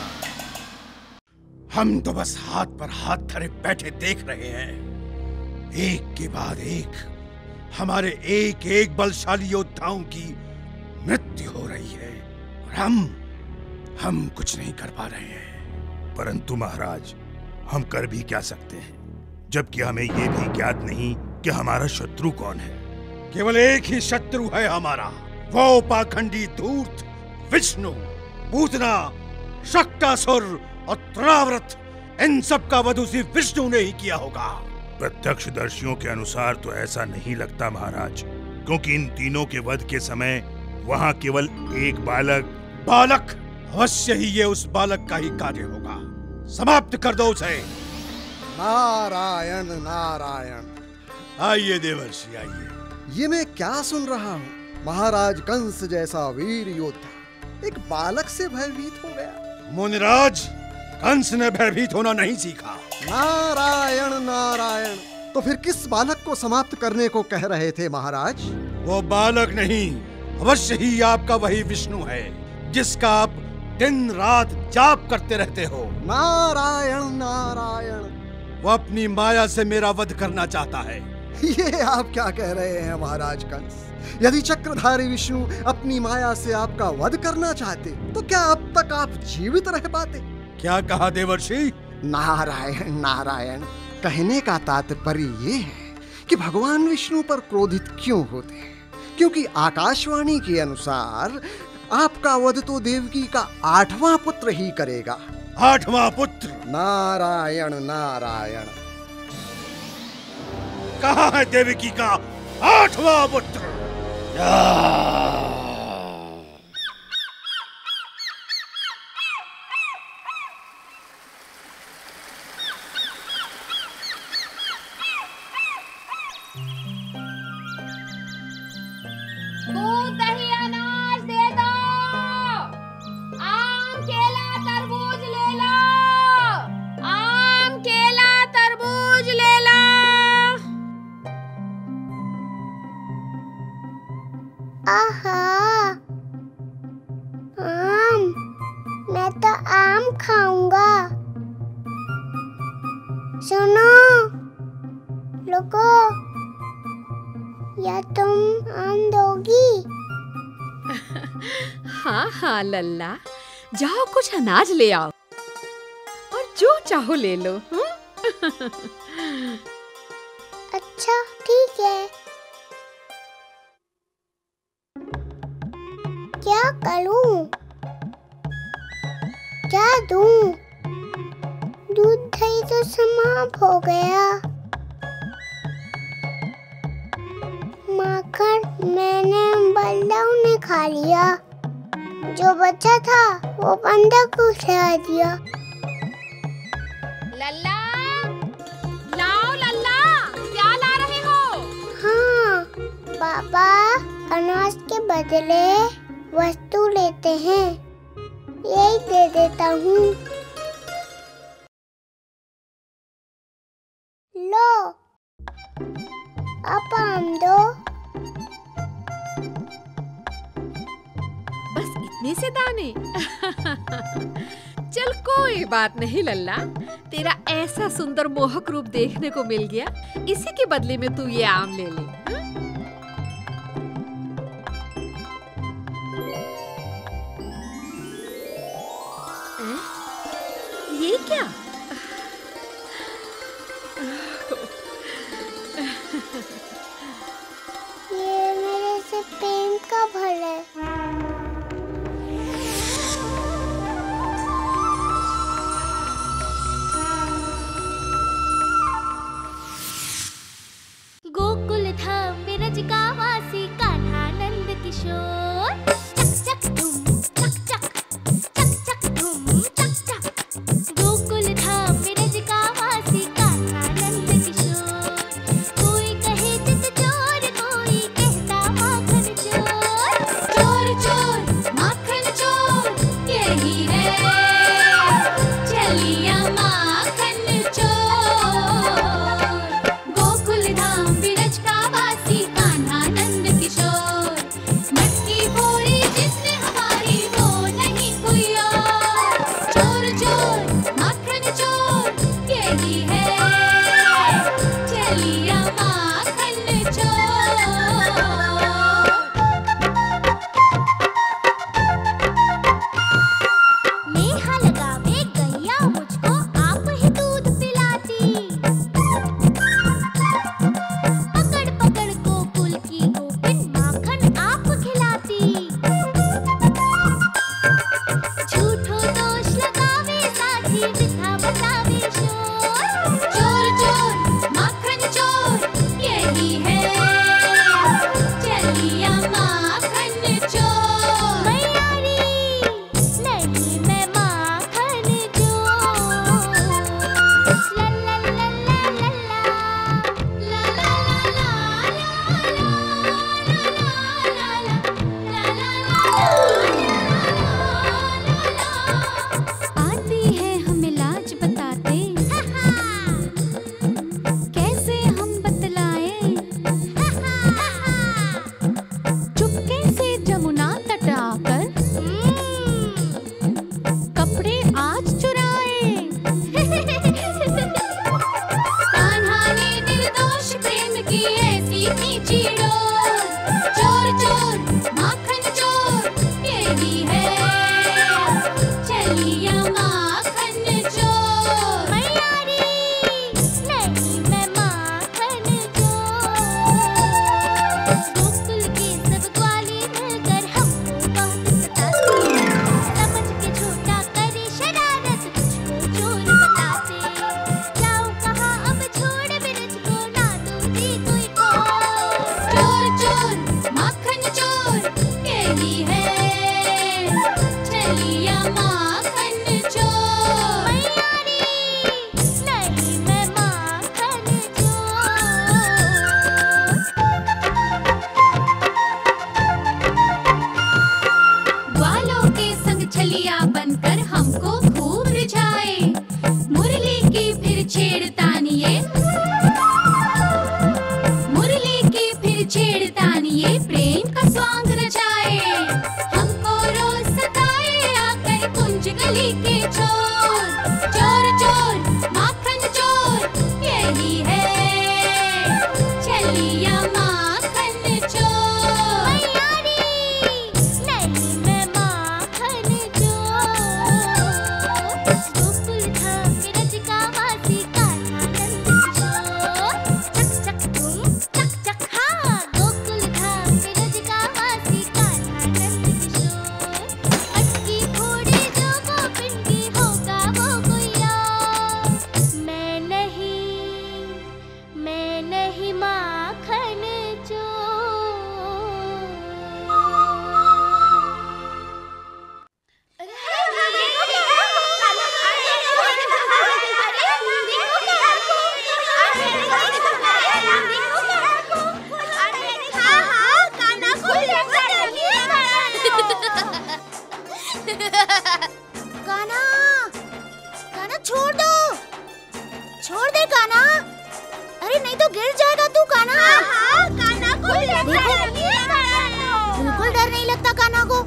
हम तो बस हाथ पर हाथ धरे बैठे देख रहे हैं। एक के बाद एक हमारे एक एक बलशाली योद्धाओं की मृत्यु हो रही है और हम हम कुछ नहीं कर पा रहे हैं। परंतु महाराज, हम कर भी क्या सकते हैं, जबकि हमें ये भी ज्ञात नहीं कि हमारा शत्रु कौन है। केवल एक ही शत्रु है हमारा, वो पाखंडी धूर्त विष्णु, पूतना, शक्तासुर और तृणाव्रत। इन सब का वध उसी विष्णु ने ही किया होगा। प्रत्यक्षदर्शियों के अनुसार तो ऐसा नहीं लगता महाराज, क्योंकि इन तीनों के वध के समय वहाँ केवल एक बालक बालक अवश्य ही ये उस बालक का ही कार्य होगा। समाप्त कर दो उसे। नारायण नारायण। आइए देवर्षि, आइए। ये मैं क्या सुन रहा हूँ? महाराज कंस जैसा वीर योद्धा एक बालक से भयभीत हो गया। मुनिराज, कंस ने भयभीत होना नहीं सीखा। नारायण नारायण। तो फिर किस बालक को समाप्त करने को कह रहे थे महाराज? वो बालक नहीं, अवश्य ही आपका वही विष्णु है, जिसका आप दिन रात जाप करते रहते हो। नारायण नारायण। वो अपनी माया से मेरा वध करना चाहता है। ये आप क्या कह रहे हैं महाराज कंस? यदि चक्रधारी विष्णु अपनी माया से आपका वध करना चाहते, तो क्या अब तक आप जीवित रह पाते? क्या कहा देवर्षि? नारायण नारायण। कहने का तात्पर्य ये है कि भगवान विष्णु पर क्रोधित क्यों होते हैं, क्योंकि आकाशवाणी के अनुसार आपका वध तो देवकी का आठवां पुत्र ही करेगा। आठवां पुत्र? नारायण नारायण। कहाँ है देवकी का आठवां पुत्र? दूध दही अनाज दे दो। आम केला तरबूज ले लो। आम केला तरबूज ले लो। आहा, आम। मैं तो आम खाऊंगा। सुनो, रुको, या तुम आम दोगी? हाँ हाँ लल्ला, जाओ कुछ अनाज ले आओ और जो चाहो ले लो। अच्छा ठीक है। क्या करूं? दूं? दूध दही तो समाप्त हो गया। माखन मैंने बल्लाओं ने खा लिया। जो बचा था वो बंदर को खिला दिया। लल्ला, लाओ लल्ला, क्या ला रहे हो? हाँ, पापा अनाज के बदले वस्तु लेते हैं, यही दे देता हूँ। लो, अब आम दो। बस इतने से दाने? चल कोई बात नहीं लल्ला, तेरा ऐसा सुंदर मोहक रूप देखने को मिल गया, इसी के बदले में तू ये आम ले ले। हाँ? ये क्या? ये मेरे से प्रेम का फल है। गोकुल धाम विरज का वासी कान्हा नंद किशोर। चक चक धूम चक चक, चक चक धूम चक चक। गोकुल धाम विरज का वासी कान्हा नंद किशोर। कोई कहे चित चोर, कोई कहता माखन चोर। चोर चोर माखन चोर यही है, चलिया माखन चोर। गोकुल धाम विरज का वासी कान्हा नंद किशोर। मटकी फोड़ी जिसने हमारी वो नहीं कोई और। चोर चोर माखन चोर यही है, चलिया माखन चोर। नेहा लगावे गैया मुझको आप ही दूध पिलाती। पकड़ पकड़ गोकुल की गोपिन माखन आप खिलाती। झूठो दोष लगावे साथी वृथा बतावे शोर। चोर चोर माखन चोर यही है, चलिया माखन चोर। मैयारी नहीं मैं माखन चोर। ला ला ला ला ला ला। आती है हमें लाज बताते, कैसे हम बतलाएं। चुपके से जमुना तट आकर कपड़े आज चुराए। कान्हा ने निर्दोष प्रेम की ऐसी मीठी डोर। चोर चोर माखन चोर यही है, चलिया माखन चोर। मैयारी नहीं मैं माखन चोर। गोकुल के सब ग्वाले मिलकर हमको बहुत सताते। समझ के छोटा करे शरारत मुझको चोर बताते। जाऊं कहाँ अब छोड़ बिरज को, ना दूंगी कोई और। चोर चोर माखन चोर यही है, चलिया माखन चोर। मैयारी नहीं मैं माखन चोर। ग्वालों के संग छलिया बनकर हमको खूब रिझाए। मुरली की फिर छेड़तानिए, मुरली की फिर छेड़तानिए प्रेम का स्वांग रचाए। हमको रोज सताए आकर कुंज गली के छोर। चोर चोर माखन चोर यही है, चलिया माखन चोर। मैयारी नहीं मैं माखन चोर। गोकुल धाम विरज का वासी कान्हा नंद किशोर। चक चक धूम चक चक। हाँ, गोकुल धाम विरज का वासी कान्हा नंद किशोर। मटकी फोड़े जो गोपिन की हो कान्हा, कान्हा छोड़ दो, छोड़ दे कान्हा। अरे नहीं तो गिर जाएगा तू कान्हा। हाँ, हाँ, कान्हा को बिल्कुल डर नहीं लगता कान्हा को।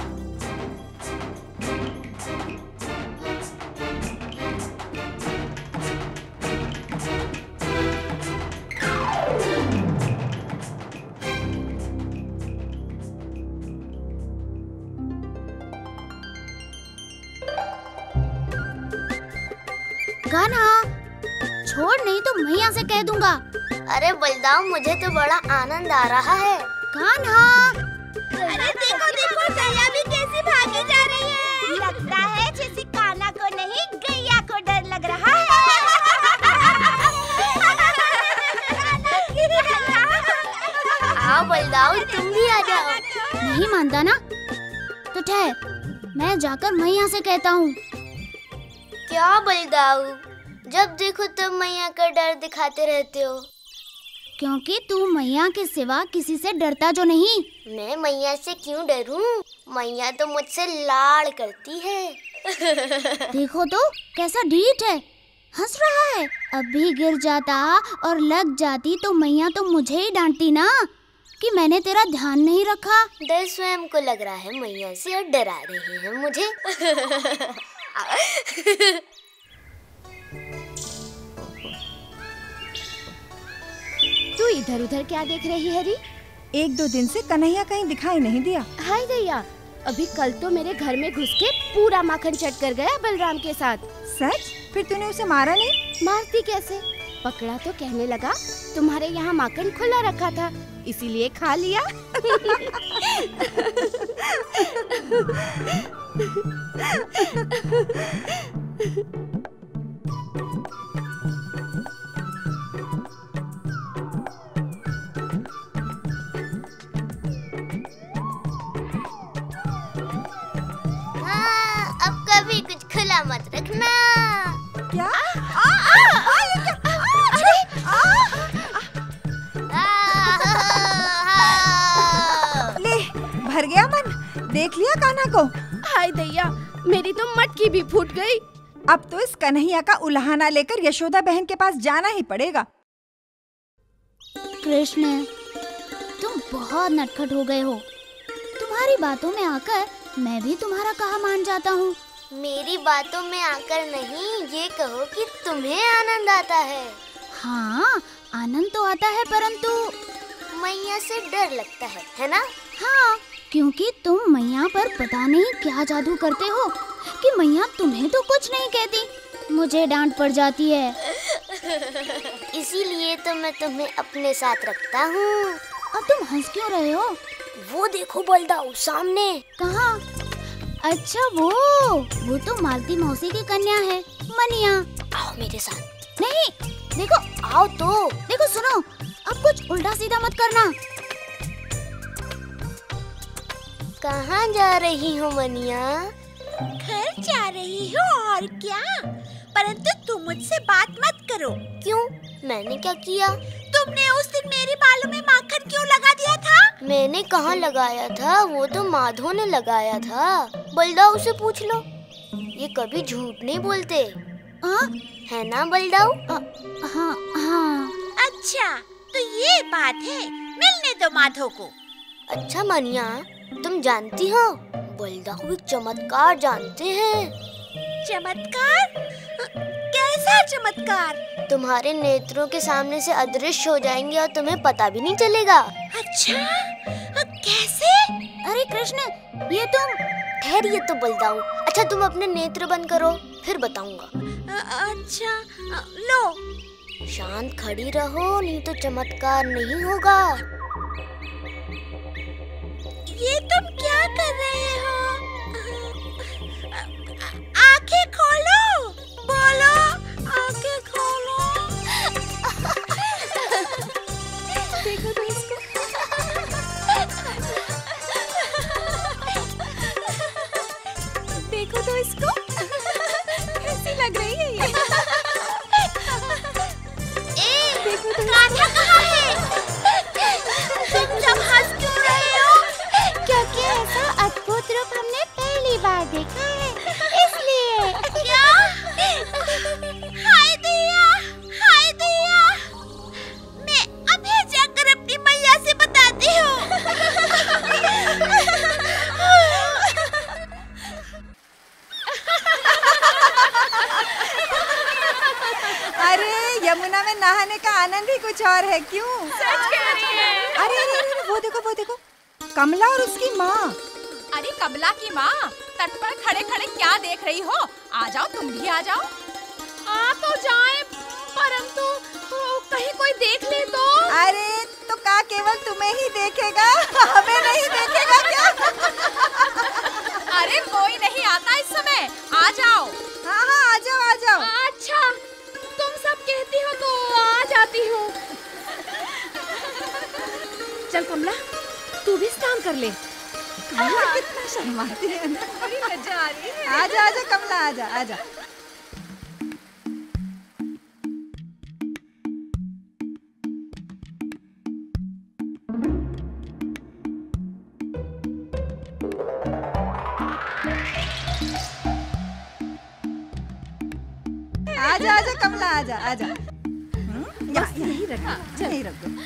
कान्हा छोड़, नहीं तो मैया से कह दूंगा। अरे बलदाऊ, मुझे तो बड़ा आनंद आ रहा है। कान्हा, अरे देखो देखो गैया भी कैसी भागी जा रही है। लगता है जैसे कान्हा को नहीं गैया को डर लग रहा है। आओ बलदाऊ, तुम भी आ जाओ। नहीं मानता ना तो ठहर, मैं जाकर मैया से कहता हूँ। क्या बलदाऊ, जब देखो तब मैया का डर दिखाते रहते हो। क्योंकि तू मैया के सिवा किसी से डरता जो नहीं। मैं मैया से क्यों डरूं? मैया तो मुझसे लाड़ करती है। देखो तो कैसा ढीठ है, हंस रहा है। अभी गिर जाता और लग जाती तो मैया तो मुझे ही डांटती ना कि मैंने तेरा ध्यान नहीं रखा। डर स्वयं को लग रहा है मैया से और डरा रहे हैं मुझे। तू इधर उधर क्या देख रही है री? एक दो दिन से कन्हैया कहीं दिखाई नहीं दिया। हाय गैया, अभी कल तो मेरे घर में घुस के पूरा माखन चट कर गया बलराम के साथ। सच? फिर तूने उसे मारा नहीं? मारती कैसे, पकड़ा तो कहने लगा तुम्हारे यहाँ माखन खुला रखा था इसीलिए खा लिया। हाँ, अब कभी कुछ खुला मत रखना। क्या? आ, आ, आ, आ, आ, अरे, आ, ले, भर गया मन। देख लिया कान्हा को? हाय दैया, मेरी तो मटकी भी फूट गई। अब तो इस कन्हैया का उल्हाना लेकर यशोदा बहन के पास जाना ही पड़ेगा। कृष्ण, तुम बहुत नटखट हो गए हो। तुम्हारी बातों में आकर मैं भी तुम्हारा कहा मान जाता हूँ। मेरी बातों में आकर नहीं, ये कहो कि तुम्हें आनंद आता है। हाँ, आनंद तो आता है, परंतु मैया से डर लगता है, है ना? हाँ, क्योंकि तुम मैया पर पता नहीं क्या जादू करते हो कि मैया तुम्हें तो कुछ नहीं कहती, मुझे डांट पड़ जाती है। इसीलिए तो मैं तुम्हें अपने साथ रखता हूँ। अब तुम हंस क्यों रहे हो? वो देखो बलदाऊ, सामने। कहाँ? अच्छा वो वो तो मालती मौसी की कन्या है, मनिया। आओ मेरे साथ। नहीं, देखो आओ तो। देखो सुनो, अब कुछ उल्टा सीधा मत करना। कहाँ जा रही हो मनिया? घर जा रही हो और क्या, परंतु तुम मुझसे बात मत करो। क्यों? मैंने क्या किया? तुमने उस दिन मेरे बालों में माखन क्यों लगा दिया था? मैंने कहाँ लगाया था, वो तो माधो ने लगाया था। बलदाऊ से पूछ लो, ये कभी झूठ नहीं बोलते। आ? है ना बलदाऊ? हाँ हाँ। अच्छा तो ये बात है, मिलने दो माधो को। अच्छा मनिया, तुम जानती हो बलदाऊ एक चमत्कार जानते हैं। चमत्कार? कैसा चमत्कार? तुम्हारे नेत्रों के सामने से अदृश्य हो जाएंगे और तुम्हें पता भी नहीं चलेगा। अच्छा, कैसे? अरे कृष्ण, ये तुम ठहरिए तो बलदाऊ। अच्छा तुम अपने नेत्र बंद करो, फिर बताऊंगा। अच्छा लो। शांत खड़ी रहो, नहीं तो चमत्कार नहीं होगा। ये तुम क्या कर रहे हो? आंखें खोलो, बोलो आंखें खोलो। देखो तो इसको। देखो तो इसको, कैसी लग रही है ये? ए, देखो तो कान्हा कहाँ है? तुम सब हंस क्यों रहे हो? क्योंकि ऐसा अद्भुत रूप हमने पहली बार देखा है इसलिए। क्या? हाय दैया, हाय दैया, मैं अभी जाकर अपनी मैया से बताती हूँ। अरे यमुना में नहाने का आनंद ही कुछ और है, क्यों? सच कह रही है। अरे अरे अरे वो देखो वो देखो, कमला और उसकी माँ। अरे कमला की माँ, तट पर खड़े खड़े क्या देख रही हो? आ जाओ, तुम भी आ जाओ। आ तो जाए, परंतु कहीं कोई देख ले तो? अरे तो का केवल तुम्हें ही देखेगा, हमें नहीं देखेगा क्या? अरे कोई नहीं आता इस समय, आ जाओ। हाँ हाँ आ जाओ आ जाओ। अच्छा तुम सब कहती हो तो आ जाती हूँ। चल कमला, तू भी स्नान कर ले। कमला कितना शर्माती है ना, बड़ी मजा आ रही है। आजा आजा कमला, आजा आजा। आजा आजा कमला, आजा आजा। बस यही रखा, चल यही रख दो।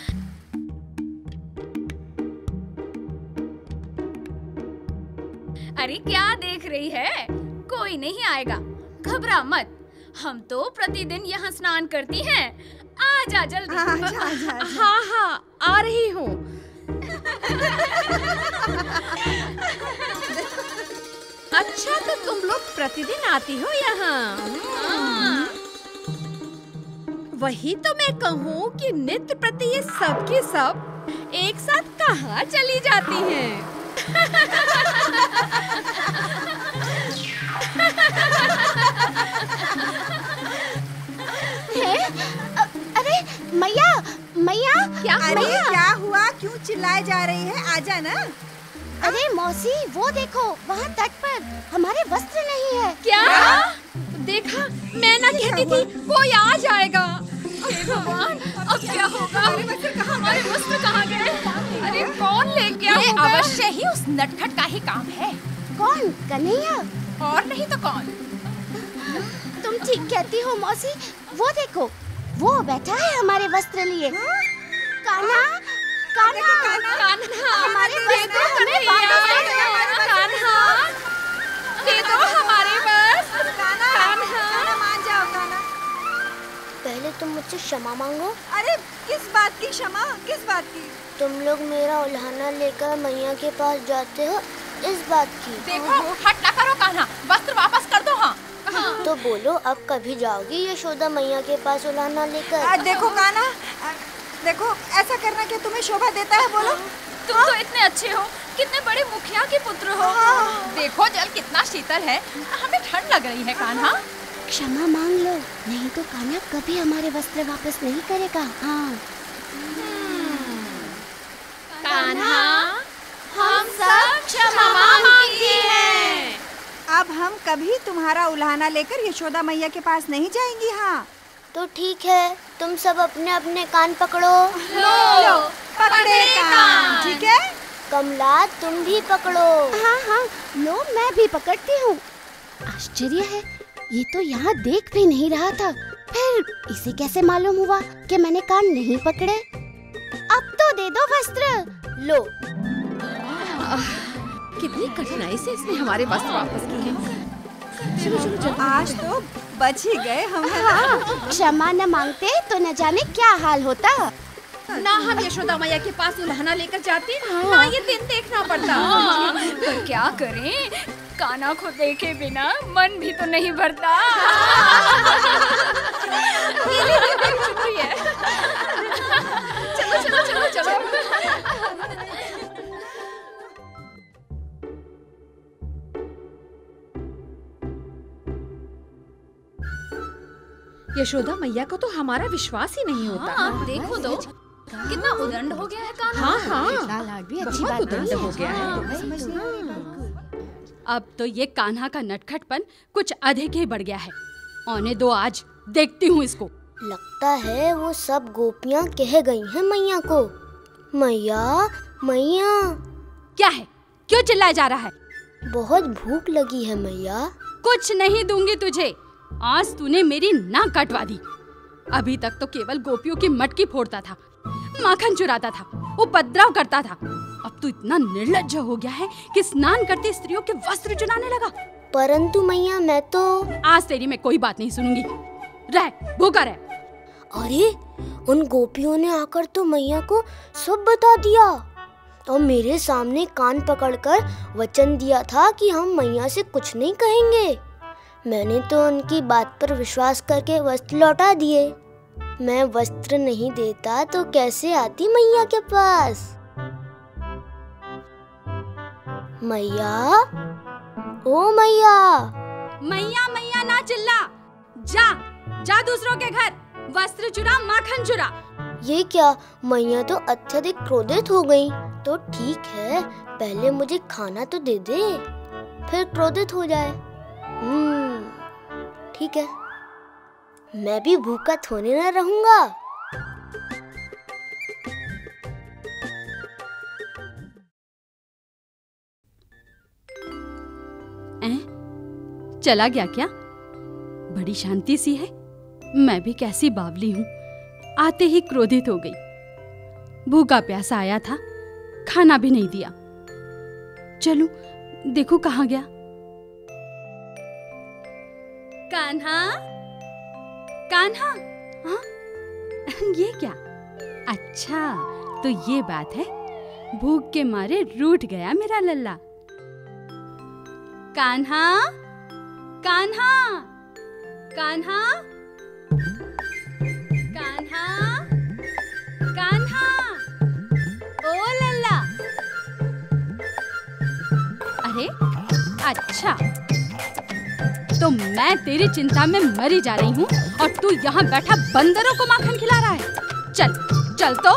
अरे क्या देख रही है? कोई नहीं आएगा, घबरा मत। हम तो प्रतिदिन यहाँ स्नान करती हैं। आजा जल्दी। आजा, आजा, आजा। हाँ हाँ आ रही हूँ। अच्छा तो तुम लोग प्रतिदिन आती हो यहाँ? वही तो मैं कहूँ कि नित्य प्रति ये सब की सब एक साथ कहाँ चली जाती हैं? अरे मैया, मैया, क्या? अरे क्या हुआ, क्यों चिल्लाए जा रही है? आजा ना। अरे मौसी वो देखो, वहाँ तट पर हमारे वस्त्र नहीं है। क्या? देखा, मैं ना कहती थी कोई आ जाएगा। हे भगवान, अब क्या होगा? हमारे वस्त्र कहाँ गए? अरे कौन ले गया? ये अवश्य ही उस नटखट का ही काम है। कौन? कन्हैया? और नहीं तो कौन? तुम ठीक कहती हो मौसी, वो देखो, वो बैठा है हमारे वस्त्र लिए। कान्हा, कान्हा, कान्हा, हमारे दे दो कन्हैया, कान्हा, दे दो हमारे वस्त्र। कान्हा, मान जाओ कान्हा। पहले तुम मुझसे क्षमा मांगो। अरे किस बात की क्षमा, किस बात की? तुम लोग मेरा उल्हाना लेकर मैया के पास जाते हो, इस बात की। देखो, हट ना करो कान्हा, वस्त्र वापस कर दो। हाँ, हाँ। तो बोलो अब कभी जाओगी यशोदा मैया के पास उल्हाना लेकर? देखो कान्हा, देखो ऐसा करना क्या तुम्हें शोभा देता है? बोलो। तुम हाँ? तो इतने अच्छे हो, कितने बड़े मुखिया के पुत्र हो। हाँ। देखो जल कितना शीतल है, हमें ठंड लग रही है कान्हा। क्षमा मांग लो, नहीं तो कान्हा कभी हमारे वस्त्र वापस नहीं करेगा। हाँ। कान्हा, हम सब क्षमा मांगते हैं। अब हम कभी तुम्हारा उल्हाना लेकर यशोदा मैया के पास नहीं जाएंगी। हाँ तो ठीक है, तुम सब अपने अपने कान पकड़ो। लो, लो पकड़े कान। ठीक है। कमला तुम भी पकड़ो। हाँ हाँ लो, मैं भी पकड़ती हूँ। आश्चर्य है, ये तो यहाँ देख भी नहीं रहा था, फिर इसे कैसे मालूम हुआ कि मैंने कान नहीं पकड़े? अब तो दे दो वस्त्र। लो। कितनी कठिनाई से इसने हमारे वस्त्र वापस किए हैं। चलो चलो चलो, आज तो बच ही गए हम। क्षमा न मांगते तो न जाने क्या हाल होता। ना हम यशोदा मैया के पास उल्हाना लेकर जाते, ना ये दिन देखना पड़ता। पर क्या करें, कान्हा को देखे बिना मन भी तो नहीं भरता। चलो चलो चलो चलो। यशोदा मैया को तो हमारा विश्वास ही नहीं होता। हाँ, देखो तो कितना उदंड हो गया है कान्हा। हाँ हाँ, भी अच्छी बहुत बात उदंड हो गया है। अब तो ये कान्हा का नटखटपन कुछ अधिक ही बढ़ गया है। आने दो, आज देखती हूँ इसको। लगता है वो सब गोपियाँ कह गई हैं मैया को। मैया, मैया। क्या है, क्यों चिल्लाया जा रहा है? बहुत भूख लगी है मैया। कुछ नहीं दूंगी तुझे। आज तूने मेरी नाक कटवा दी। अभी तक तो केवल गोपियों की मटकी फोड़ता था, माखन चुराता था, उपद्रव करता था। अब तू इतना निर्लज्ज हो गया है कि स्नान करती स्त्रियों के वस्त्र चुराने लगा। परंतु मैया मैं तो आज तेरी मैं कोई बात नहीं सुनूंगी। रह, भूखा रह। अरे उन गोपियों ने आकर तो मैया को सब बता दिया और मेरे सामने कान पकड़कर वचन दिया था कि हम मैया से कुछ नहीं कहेंगे। मैंने तो उनकी बात पर विश्वास करके वस्त्र लौटा दिए। मैं वस्त्र नहीं देता तो कैसे आती मैया के पास? मैया, ओ मैया। मैया मैया ना चिल्ला। जा जा दूसरों के घर, वस्त्र चुरा, माखन चुरा। ये क्या, मैया तो अत्यधिक क्रोधित हो गई। तो ठीक है, पहले मुझे खाना तो दे दे, फिर क्रोधित हो जाए। हम्म, ठीक है, मैं भी भूखा थोड़े न रहूंगा। ऐ? चला गया क्या? बड़ी शांति सी है। मैं भी कैसी बावली हूँ, आते ही क्रोधित हो गई। भूखा प्यासा आया था, खाना भी नहीं दिया। चलूं देखो कहाँ गया। कान्हा, कान्हा, हाँ? ये क्या? अच्छा, तो ये बात है। भूख के मारे रूठ गया मेरा लल्ला। कान्हा, कान्हा, कान्हा, कान्हा, कान्हा, ओ लल्ला। अरे अच्छा, तो मैं तेरी चिंता में मरी जा रही हूँ और तू यहाँ बैठा बंदरों को माखन खिला रहा है। चल चल तो।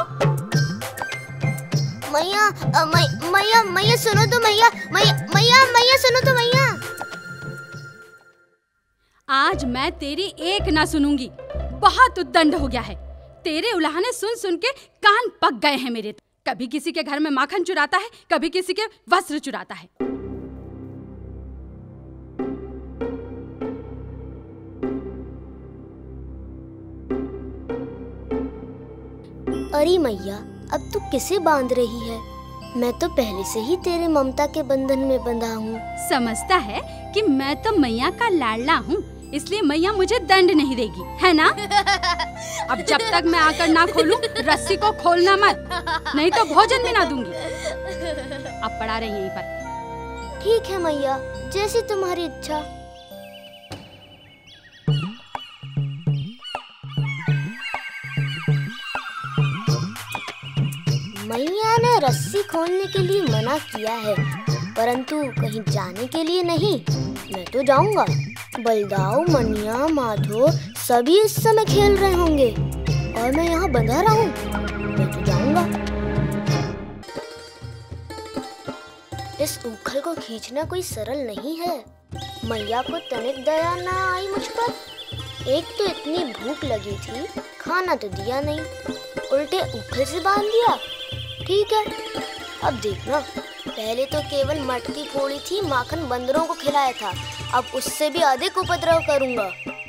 मैया, मैया, मैया सुनो तो मैया, मैया, मैया, मैया सुनो तो मैया। आज मैं तेरी एक ना सुनूंगी। बहुत उद्दंड हो गया है। तेरे उलाहने सुन सुन के कान पक गए हैं मेरे। कभी किसी के घर में माखन चुराता है, कभी किसी के वस्त्र चुराता है। अरे मैया, अब तू किसे बांध रही है? मैं तो पहले से ही तेरे ममता के बंधन में बंधा हूँ। समझता है कि मैं तो मैया का लाडला हूँ, इसलिए मैया मुझे दंड नहीं देगी, है ना? अब जब तक मैं आकर ना खोलूं, रस्सी को खोलना मत, नहीं तो भोजन भी ना दूंगी। अब पड़ा रही यहीं पर। ठीक है मैया, जैसी तुम्हारी इच्छा। मैया ने रस्सी खोलने के लिए मना किया है, परंतु कहीं जाने के लिए नहीं। मैं तो जाऊंगा। बलदाऊ, मनिया, माधो सभी इस समय खेल रहे होंगे और मैं यहाँ बंधा रहूं। मैं तो जाऊंगा। इस उखल को खींचना कोई सरल नहीं है। मैया को तनिक दया ना आई मुझ पर। एक तो इतनी भूख लगी थी, खाना तो दिया नहीं, उल्टे उखल से बांध दिया। ठीक है, अब देखना। पहले तो केवल मटकी फोड़ी थी, माखन बंदरों को खिलाया था, अब उससे भी अधिक उपद्रव करूंगा।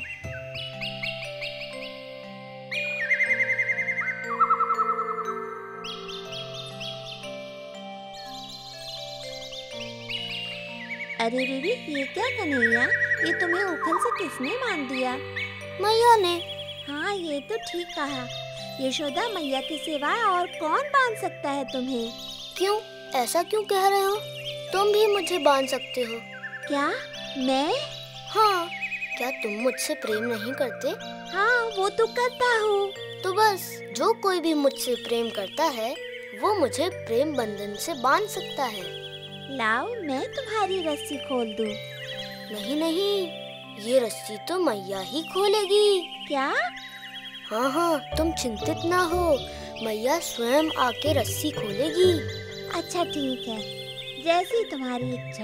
अरे रे, ये क्या कन्हैया, ये तुम्हें उखल से किसने बांध दिया? मैया ने। हाँ, ये तो ठीक कहा। यशोदा, मैया के सिवाय और कौन बांध सकता है तुम्हें? क्यों, ऐसा क्यों कह रहे हो? तुम भी मुझे बांध सकते हो। क्या, मैं? हाँ, क्या तुम मुझसे प्रेम नहीं करते? हाँ, वो तो करता हूँ। तो बस, जो कोई भी मुझसे प्रेम करता है, वो मुझे प्रेम बंधन से बांध सकता है। लाओ, मैं तुम्हारी रस्सी खोल दूँ। नहीं नहीं, ये रस्सी तो मैया ही खोलेगी। क्या? हाँ हाँ, तुम चिंतित ना हो, मैया स्वयं आके रस्सी खोलेगी। अच्छा ठीक है, जैसी तुम्हारी इच्छा।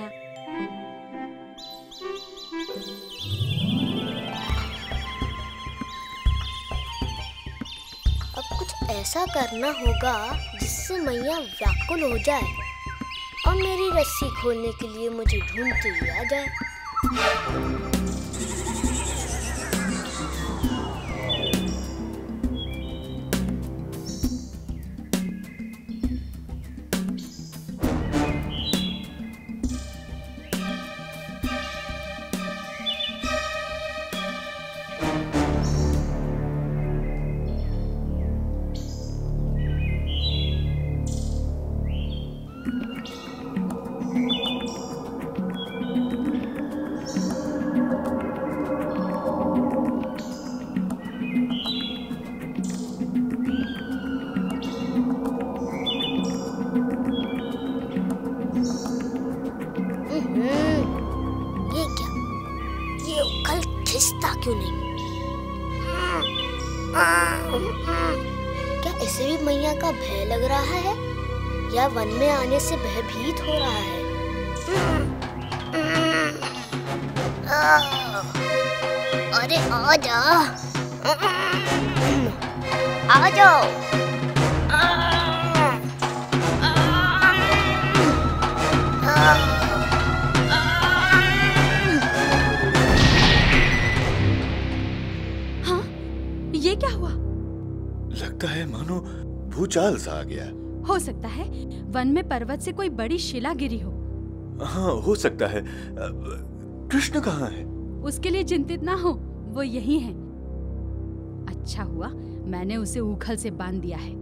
अब कुछ ऐसा करना होगा जिससे मैया व्याकुल हो जाए और कौन मेरी रस्सी खोलने के लिए मुझे ढूंढते ही आ जाए। क्यों नहीं? क्या इसे भी मैया का भय लग रहा है या वन में आने से भयभीत हो रहा है? अरे आ जा, आ जाओ। ये क्या हुआ? लगता है मानो भूचाल सा आ गया। हो सकता है वन में पर्वत से कोई बड़ी शिला गिरी हो। हाँ, हो सकता है। कृष्ण कहाँ है? उसके लिए चिंतित ना हो, वो यही है। अच्छा हुआ मैंने उसे ऊखल से बांध दिया है।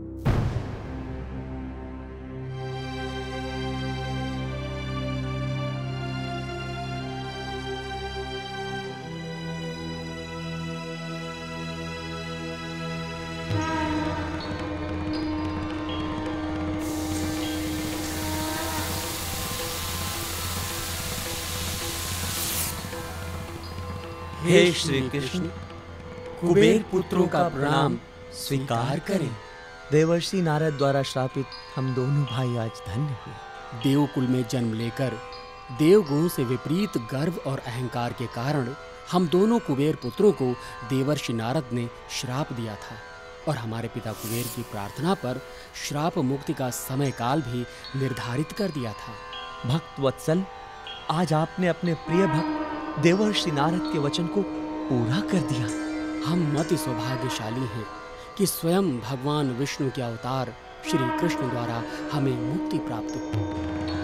हे श्री कृष्ण, कुबेर पुत्रों का प्रणाम स्वीकार करें। देवर्षि नारद द्वारा श्रापित हम दोनों भाई आज धन्य हुए। देवकुल में जन्म लेकर देवगुण से विपरीत गर्व और अहंकार के कारण हम दोनों कुबेर पुत्रों को देवर्षि नारद ने श्राप दिया था और हमारे पिता कुबेर की प्रार्थना पर श्राप मुक्ति का समय काल भी निर्धारित कर दिया था। भक्त वत्सल, आज आपने अपने प्रिय भक्त देवर्षि नारद के वचन को पूरा कर दिया। हम अति सौभाग्यशाली हैं कि स्वयं भगवान विष्णु के अवतार श्री कृष्ण द्वारा हमें मुक्ति प्राप्त हुई।